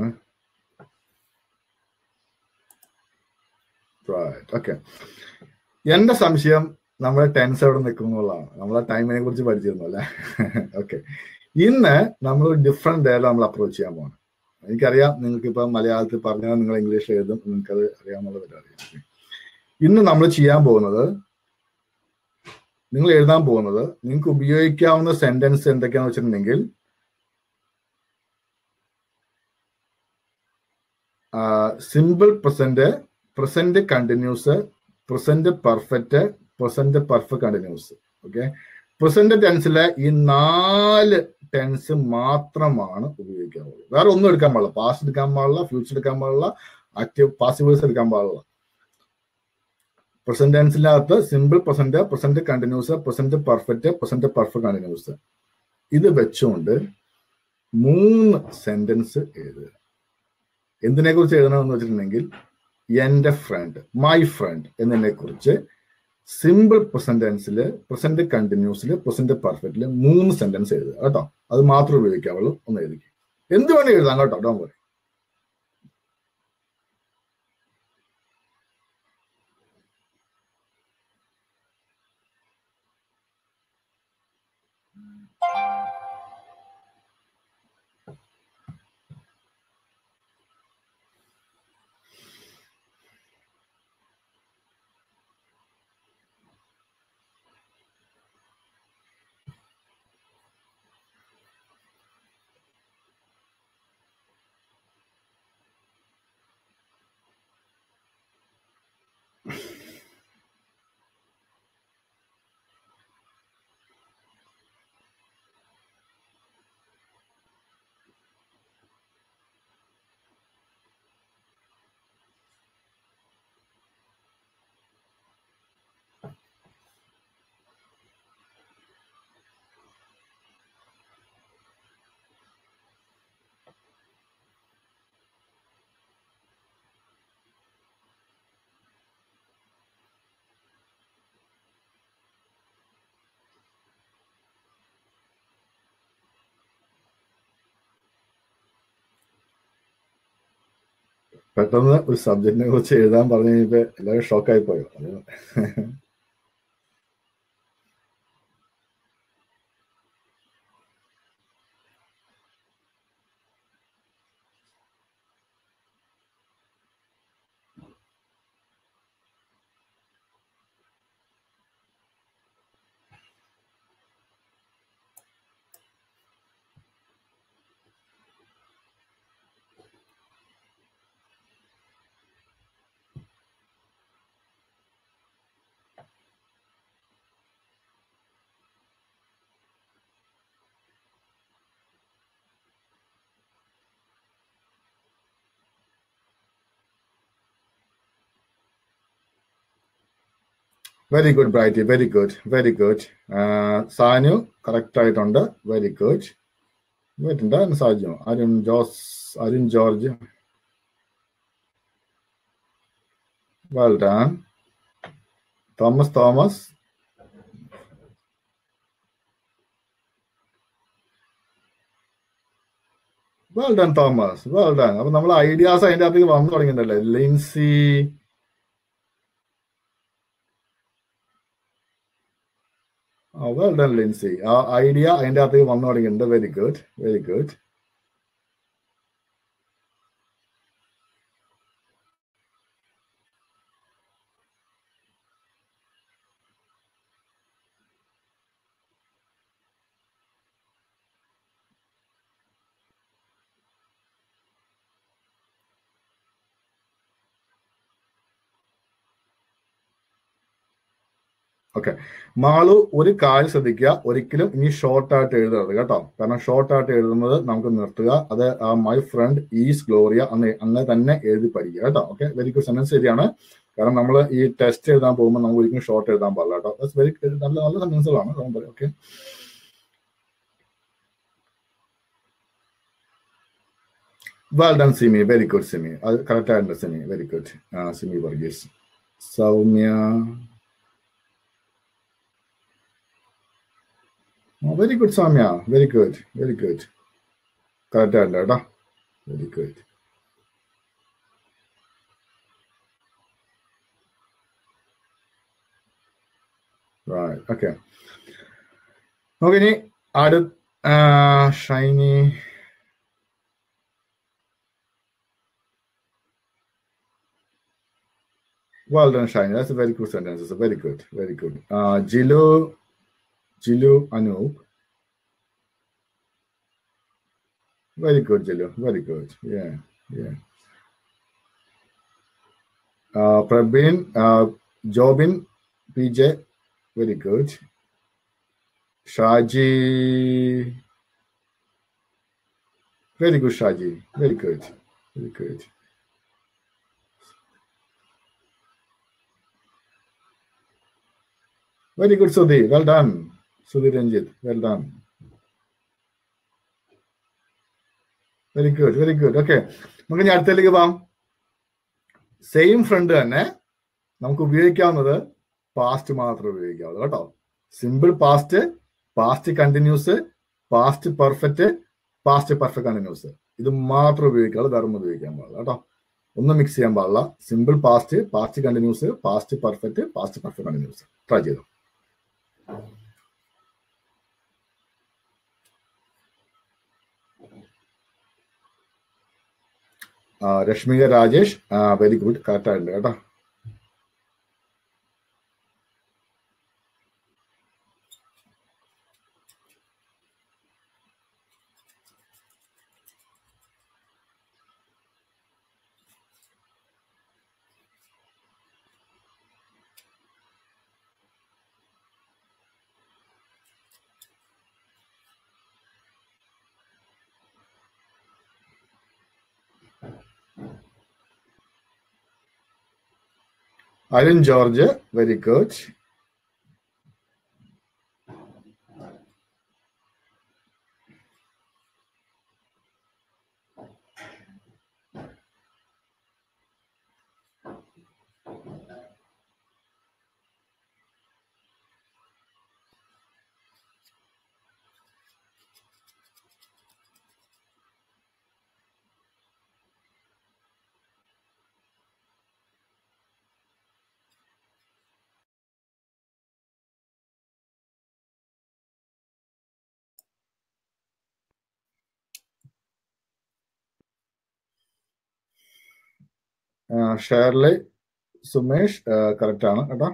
ഓക്കെ, എന്റെ സംശയം നമ്മുടെ ടെൻസ് എവിടെ നിൽക്കും എന്നുള്ളതാണ്. നമ്മളെ ടൈമിനെ കുറിച്ച് പഠിച്ചിരുന്നു അല്ലേ? ഓക്കെ, ഇന്ന് നമ്മൾ ഡിഫറെന്റ് വേയിൽ നമ്മൾ അപ്രോച്ച് ചെയ്യാൻ പോകണം. എനിക്കറിയാം നിങ്ങൾക്ക് ഇപ്പൊ മലയാളത്തിൽ പറഞ്ഞാൽ നിങ്ങൾ ഇംഗ്ലീഷിൽ എഴുതും, നിങ്ങൾക്കത് അറിയാമെന്നുള്ളത് അറിയാം. ഇന്ന് നമ്മൾ ചെയ്യാൻ പോകുന്നത്, നിങ്ങൾ എഴുതാൻ പോകുന്നത്, നിങ്ങൾക്ക് ഉപയോഗിക്കാവുന്ന സെന്റൻസ് എന്തൊക്കെയാണെന്ന് വെച്ചിട്ടുണ്ടെങ്കിൽ simple present, present continuous, present perfect, present perfect continuous. Okay, present ടെൻസിലെ ഈ 4 ടെൻസ് മാത്രമാണ് ഉപയോഗിക്കാവുള്ളൂ. വേറെ ഒന്നും എടുക്കാൻ പാടില്ല. പാസ്റ്റ് എടുക്കാൻ പാടില്ല, ഫ്യൂച്ചർ എടുക്കാൻ പാടില്ല, ആക്റ്റീവ് പാസീവേഴ്സ് എടുക്കാൻ പാടില്ല. പ്രസന്റ് ടെൻസിനകത്ത് simple present, present continuous, present perfect, present perfect continuous, ഇത് വെച്ചുകൊണ്ട് 3 സെന്റൻസ് എഴുതുക. എന്തിനെ കുറിച്ച് എഴുതണമെന്ന് വെച്ചിട്ടുണ്ടെങ്കിൽ, എന്റെ ഫ്രണ്ട്, മൈ ഫ്രണ്ട് എന്നതിനെ കുറിച്ച് സിമ്പിൾ പ്രസന്റ് ടെൻസില്, പ്രസന്റ് കണ്ടിന്യൂസില്, പ്രസന്റ് പെർഫെക്റ്റില് 3 സെന്റൻസ് എഴുതുക കേട്ടോ. അത് മാത്രമേ ഉപയോഗിക്കാവുള്ളൂ. ഒന്ന് എഴുതിക്കും, എന്ത് വേണേ എഴുതാം കേട്ടോ, ഡോണ്ട് വറി. പെട്ടെന്ന് ഒരു സബ്ജക്റ്റിനെ കുറിച്ച് എഴുതാൻ പറഞ്ഞു കഴിഞ്ഞപ്പോ എല്ലാവരും ഷോക്കായി പോയോ? Very good Brighty, very good, very good. Sanu correct ആയിട്ടുണ്ട്, വെരി ഗുഡ്. വീട്ടുണ്ട് Saju, Arun Jose, Arun George, well done. Thomas, well done Thomas, well done. അപ്പൊ നമ്മൾ ഐഡിയാസ് അതിന്റെ അകത്തേക്ക് വന്നു തുടങ്ങിയിട്ടുണ്ടല്ലേ. Lincy, well done Lincy. ആ ഐഡിയ അതിന്റെ അകത്തേക്ക് വന്നു തുടങ്ങിയിട്ടുണ്ട്. Very good, very good. Okay. Malu ഒരു കാര്യം ശ്രദ്ധിക്കുക, ഒരിക്കലും ഇനി ഷോർട്ട് ആയിട്ട് എഴുതരുത് കേട്ടോ. കാരണം ഷോർട്ട് ആയിട്ട് എഴുതുന്നത് നമുക്ക് നിർത്തുക. അത് മൈ ഫ്രണ്ട് ഈസ് ഗ്ലോറിയ അങ്ങനെ തന്നെ എഴുതി പഠിക്കുക കേട്ടോ. ഓക്കെ, വെരി ഗുഡ് സെന്റൻസ് ശരിയാണ്. കാരണം നമ്മൾ ഈ ടെസ്റ്റ് എഴുതാൻ പോകുമ്പോൾ നമുക്ക് ഒരിക്കലും ഷോർട്ട് എഴുതാൻ പാടില്ല കേട്ടോ. വെരി നല്ല നല്ല സെന്റൻസുകളാണ്. Okay, well done Simi, very good Simi. അത് കറക്റ്റ് ആയിട്ടുണ്ട് Simi, very good. Simi Varghese. Soumya, very good Soumya, very good, very good. Correct ആയിട്ടുണ്ട് കേട്ടോ, വെരി ഗുഡ്. ഓക്കെ, നമുക്ക് ഇനി Shiny. Well done, Shiny. That's a very good sentence. It's a very good, very good. Jilu Anoop. Very good, Jilu. Very good. Yeah, yeah. Prabin, Jobin, PJ. Very good. Shaji. Very good, Shaji. Very good. Very good. Very good, Sudhi. Well done. Sudhi Ranjit. Well done. Very good, very good. Okay. നമുക്ക് ഇനി അടുത്തേക്ക് പോവാം. Same front തന്നെ നമുക്ക് ഉപയോഗിക്കാവുന്നത് past മാത്രമേ ഉപയോഗിക്കാവുള്ളൂ കേട്ടോ. Simple past, past continuous, past perfect, past perfect continuous. ഇത് മാത്രം ഉപയോഗിക്കാവുള്ളൂ, വേറെ ഒന്നും ഉപയോഗിക്കാൻ പാടില്ല കേട്ടോ. ഒന്നും മിക്സ് ചെയ്യാൻ പാടില്ല. Simple past, past continuous, past perfect, past perfect continuous. Try ചെയ്തു. Rashmika Rajesh, very good, correct ആയിട്ടുണ്ട് കേട്ടോ. Alan George, very good. Shirley Sumesh, correct ആണ് കേട്ടോ.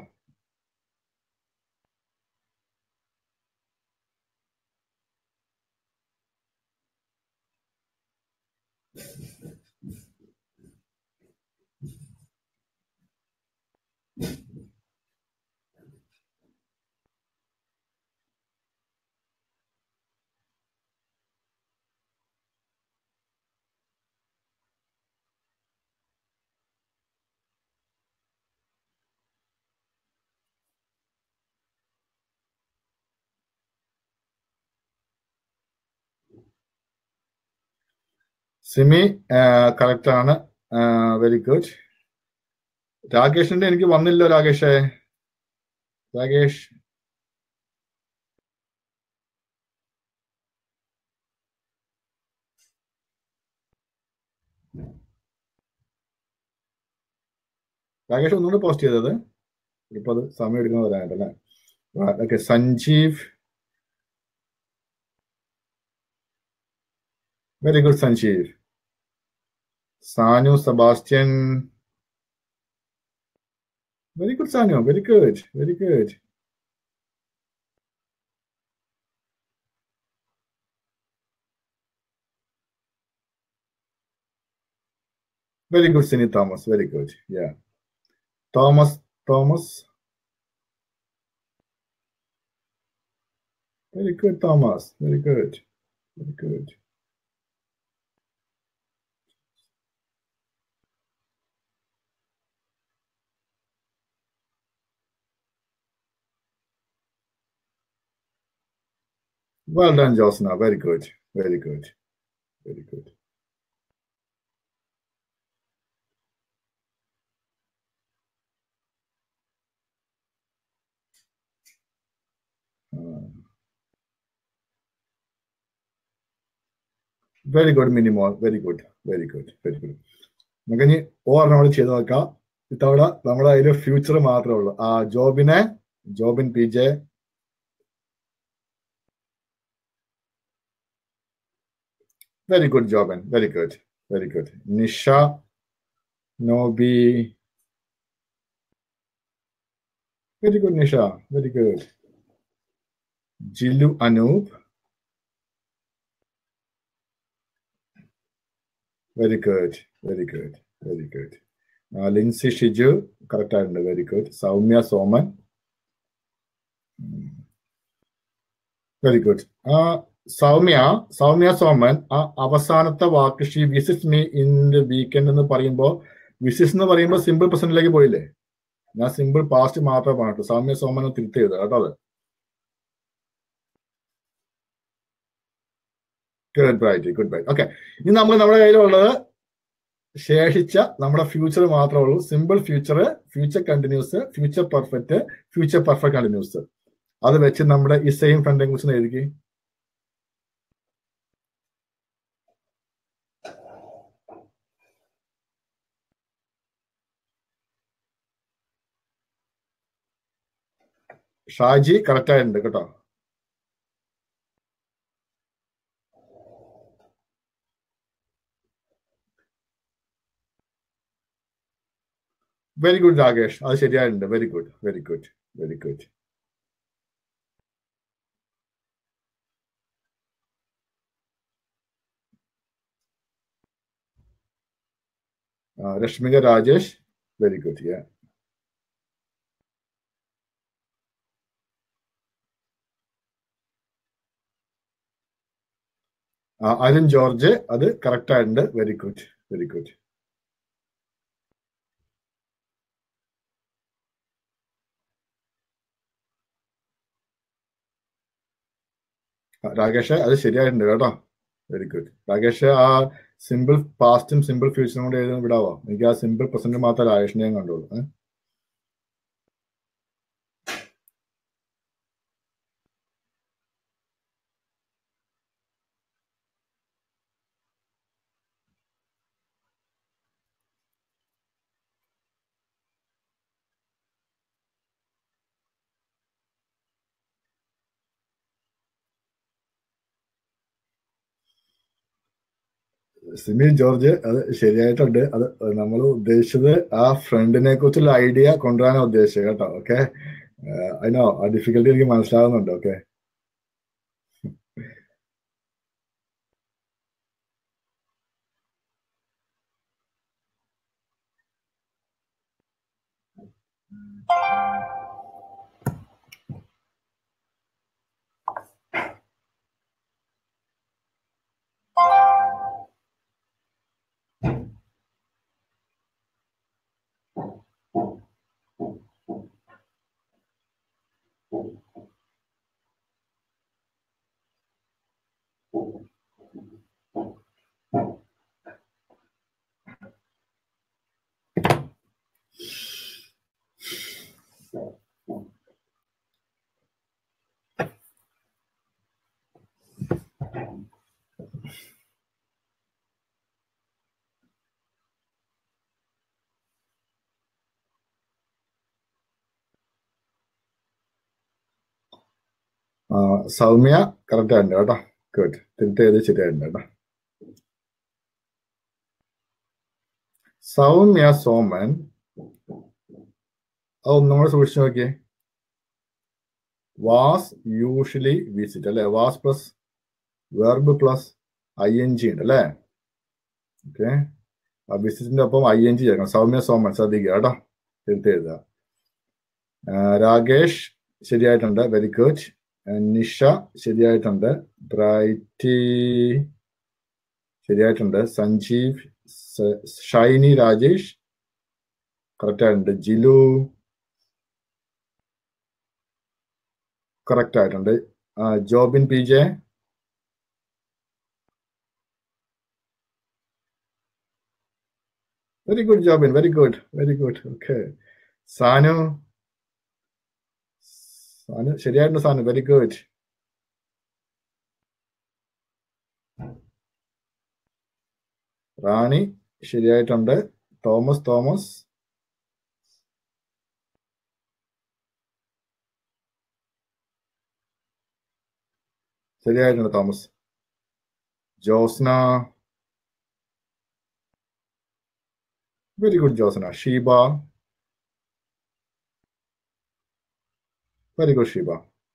സിമി കറക്റ്റ് ആണ്, വെരി ഗുഡ്. രാകേഷിന്റെ എനിക്ക് വന്നില്ലോ രാകേഷ്. രാകേഷ് രാകേഷ് ഒന്നുകൂടെ പോസ്റ്റ് ചെയ്തത്, ഇപ്പൊ അത് സമയം എടുക്കുന്നത് വരാനായിട്ടല്ലേ. Okay, Sanjeev, very good Sanjeev. Sanu Sebastian, very good Sanu, very good, very good. Very good, Sini Thomas. Very good. Yeah. Thomas. Very good, Thomas. Very good. Very good. Well done, Josna. Very good. Very good. Very good. Very good Minimol. Very good. Very good. Very good. നമുക്ക് ഇനി ഓർമ്മ ചെയ്ത് നോക്കാം. ഇത്തവണ നമ്മുടെ അതിൽ future മാത്രമേ ഉള്ളൂ. Jobin P J. Very good Jobin. Very good. Very good. Nisha Nobi. Very good Nisha. Very good. Jilu Anoop. Very good. Very good. Very good. Lincy Shiju correct ആയിട്ടുണ്ട്. Very good. Soumya Soman. Very good. Soumya Soman ആ അവസാനത്തെ വാക്ക് she visits me in the weekend എന്ന് പറയുമ്പോൾ വിസിറ്റ്സ് എന്ന് പറയുമ്പോൾ സിമ്പിൾ പ്രസന്റിലേക്ക് പോയില്ലേ? ഞാൻ സിമ്പിൾ പാസ്റ്റ് മാത്രമേ പറഞ്ഞിട്ടു. സൗമ്യ സോമൻ തിരുത്തി ചെയ്തത് കേട്ടോ. അത് good bite. Good bite. Okay, ഇനി നമുക്ക് നമ്മുടെ കയ്യിലുള്ളത് ശേഷിച്ച നമ്മുടെ ഫ്യൂച്ചർ മാത്രമേ ഉള്ളൂ. Simple future, future continuous, future perfect, future perfect continuous. അത് വെച്ച് നമ്മുടെ ഈ സെയിം ഫ്രണ്ടിനെ കുറിച്ച് എഴുതി. ഷാജി കറക്റ്റ് ആയിട്ടുണ്ട് കേട്ടോ. വെരി ഗുഡ് രാകേഷ്, അത് ശരിയായിട്ടുണ്ട്. Very good. Very good. Very good. Rashmika Rajesh. Very good. Arun George, അത് കറക്റ്റ് ആയിട്ടുണ്ട്. Very good. Very good. Rakesh, അത് ശരിയായിട്ടുണ്ട് കേട്ടോ. Very good. രാകേഷ്, ആ സിമ്പിൾ പാസ്റ്റും സിമ്പിൾ ഫ്യൂച്ചറും കൂടെ എഴുതി വിടാവോ? എനിക്ക് ആ സിമ്പിൾ പ്രസന്റ് മാത്രം രാകേഷിനെ ഞാൻ കണ്ടോളൂ. സിമി ജോർജ്, അത് ശരിയായിട്ടുണ്ട്. അത് നമ്മൾ ഉദ്ദേശിച്ചത് ആ ഫ്രണ്ടിനെ കുറിച്ചുള്ള ഐഡിയ കൊണ്ടുവരാനാണ് ഉദ്ദേശിച്ചത് കേട്ടോ. ഓക്കെ, അതിനോ ആ ഡിഫിക്കൽട്ടി എനിക്ക് മനസ്സിലാവുന്നുണ്ട്. ഓക്കെ, സൗമ്യ കറക്റ്റ് ആയിട്ടുണ്ട് കേട്ടോ. ഗുഡ്. തിരുത്തേത് ശരിയായിട്ടുണ്ട് കേട്ടോ. സൗമ്യ സോമൻ, അതൊന്നും കൂടെ സൂക്ഷിച്ചു നോക്കിയേ. വാസ് യൂഷ്വലി വിസിറ്റ് അല്ലെ? Was plus verb plus ING ഉണ്ട് അല്ലേ? ഓക്കെ, ആ വിസിറ്റിന്റെ ഒപ്പം ING ചേർക്കണം. സൗമ്യ സോമൻ ശ്രദ്ധിക്കുക കേട്ടോ, തിരുത്തി എഴുതുക. രാകേഷ് ശരിയായിട്ടുണ്ട്. Very good. നിഷ ശരിയായിട്ടുണ്ട്. ബ്രൈറ്റി ശരിയായിട്ടുണ്ട്. സഞ്ജീവ്, ഷൈനി രാജേഷ് കറക്റ്റ് ആയിട്ടുണ്ട്. ജിലു കറക്റ്റ് ആയിട്ടുണ്ട്. Jobin P J very good. Jobin very good, very good. Okay. Sanu ശരിയായിട്ടുണ്ട്. Sanu very good. റാണി ശരിയായിട്ടുണ്ട്. തോമസ് ശരിയായിട്ടുണ്ട്. Thomas. Josna very good. Josna. Sheeba very good. Sheeba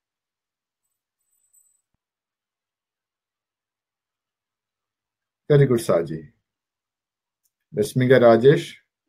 very good. Saji. Rashmika Rajesh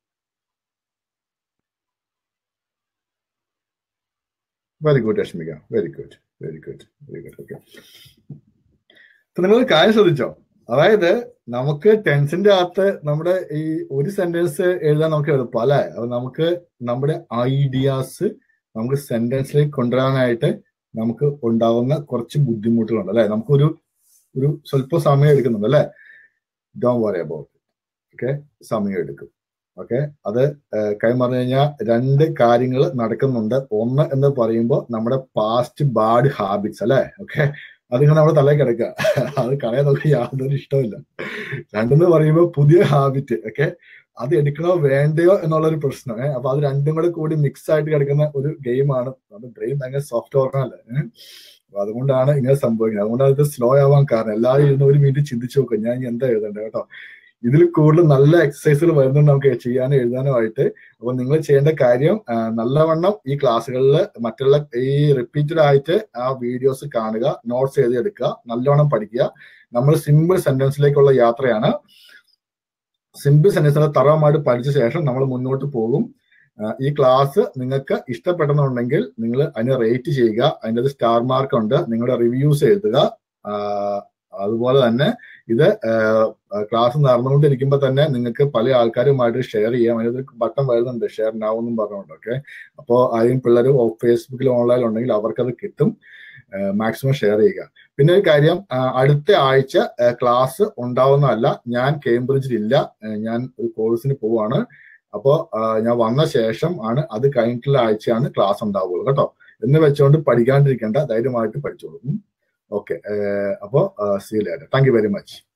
very good. Rashmika very good, very good, very good. Okay. അപ്പൊ നിങ്ങൾ കാര്യം ശ്രദ്ധിച്ചോ? അതായത് നമുക്ക് ടെൻസിന്റെ അകത്ത് നമ്മുടെ ഈ ഒരു സെന്റൻസ് എഴുതാൻ നമുക്ക് എളുപ്പം അല്ലെ? അപ്പൊ നമുക്ക് നമ്മുടെ ഐഡിയാസ് നമുക്ക് സെന്റൻസിലേക്ക് കൊണ്ടുവരാനായിട്ട് നമുക്ക് ഉണ്ടാവുന്ന കുറച്ച് ബുദ്ധിമുട്ടുകളുണ്ട് അല്ലെ? നമുക്കൊരു സ്വല്പം സമയം എടുക്കുന്നുണ്ട് അല്ലെ? Don't worry about it. Okay, സമയം എടുക്കും. ഓക്കെ, അത് കാര്യം പറഞ്ഞു കഴിഞ്ഞാൽ രണ്ട് കാര്യങ്ങൾ നടക്കുന്നുണ്ട്. ഒന്ന് എന്ന് പറയുമ്പോൾ നമ്മുടെ പാസ്റ്റ് ബാഡ് ഹാബിറ്റ്സ് അല്ലെ? ഓക്കെ, അതിങ്ങനെ നമ്മുടെ തലയിൽ കിടക്കുക, അത് കളയാൻ നമുക്ക് യാതൊരു ഇഷ്ടമില്ല. രണ്ടെന്ന് പറയുമ്പോൾ പുതിയ ഹാബിറ്റ്. ഓക്കെ, അത് എടുക്കണോ വേണ്ടയോ എന്നുള്ളൊരു പ്രശ്നം. അപ്പൊ അത് രണ്ടും കൂടി മിക്സ് ആയിട്ട് കിടക്കുന്ന ഒരു ഗെയിമാണ്. നമ്മുടെ ബ്രെയിൻ ഭയങ്കര സോഫ്റ്റ് ഓർമ്മല്ലേ? അപ്പൊ അതുകൊണ്ടാണ് ഇങ്ങനെ സംഭവിക്കുന്നത്. അതുകൊണ്ടാണ് ഇത് സ്ലോ ആവാൻ കാരണം. എല്ലാവരും ഇരുന്ന് ഒരു മിനിറ്റ് ചിന്തിച്ചു നോക്കുക, ഞാൻ എന്താ എഴുതണ്ടേ കേട്ടോ. ഇതിൽ കൂടുതൽ നല്ല എക്സസൈസുകൾ വരുന്നുണ്ട് നമുക്ക് ചെയ്യാനും എഴുതാനും ആയിട്ട്. അപ്പൊ നിങ്ങൾ ചെയ്യേണ്ട കാര്യം നല്ലവണ്ണം ഈ ക്ലാസ്സുകളിൽ മറ്റുള്ള ഈ റിപ്പീറ്റഡ് ആയിട്ട് ആ വീഡിയോസ് കാണുക, നോട്ട്സ് എഴുതിയെടുക്കുക, നല്ലവണ്ണം പഠിക്കുക. നമ്മൾ സിമ്പിൾ സെന്റൻസിലേക്കുള്ള യാത്രയാണ്. സിമ്പിൾ സെന്റൻസുകൾ തറവായിട്ട് പഠിച്ച ശേഷം നമ്മൾ മുന്നോട്ട് പോകും. ഈ ക്ലാസ് നിങ്ങൾക്ക് ഇഷ്ടപ്പെടുന്നുണ്ടെങ്കിൽ നിങ്ങൾ അതിനെ റേറ്റ് ചെയ്യുക. അതിൻ്റെ സ്റ്റാർ മാർക്ക് ഉണ്ട്. നിങ്ങളുടെ റിവ്യൂസ് എഴുതുക. അതുപോലെ തന്നെ ഇത് ക്ലാസ് നടന്നുകൊണ്ടിരിക്കുമ്പോൾ തന്നെ നിങ്ങൾക്ക് പല ആൾക്കാരുമായിട്ട് ഷെയർ ചെയ്യാം. അതിനൊരു ബട്ടൺ വരുന്നുണ്ട്, ഷെയർ നൗ എന്നും പറഞ്ഞുകൊണ്ട്. ഓക്കെ, അപ്പോൾ ആരെയും പിള്ളേർ ഫേസ്ബുക്കിൽ ഓൺലൈൻ ഉണ്ടെങ്കിൽ അവർക്കത് കിട്ടും. മാക്സിമം ഷെയർ ചെയ്യുക. പിന്നെ ഒരു കാര്യം, അടുത്ത ആഴ്ച ക്ലാസ് ഉണ്ടാവുന്നതല്ല. ഞാൻ കേംബ്രിഡ്ജിലില്ല, ഞാൻ ഒരു കോഴ്സിന് പോവാണ്. അപ്പോൾ ഞാൻ വന്ന ശേഷം ആണ്, അത് കഴിഞ്ഞിട്ടുള്ള ആഴ്ചയാണ് ക്ലാസ് ഉണ്ടാവുള്ളൂ കേട്ടോ. എന്ന് വെച്ചുകൊണ്ട് പഠിക്കാണ്ടിരിക്കേണ്ട, ധൈര്യമായിട്ട് പഠിച്ചോളൂ. ഓക്കെ, അപ്പോൾ see you later. Thank you very much.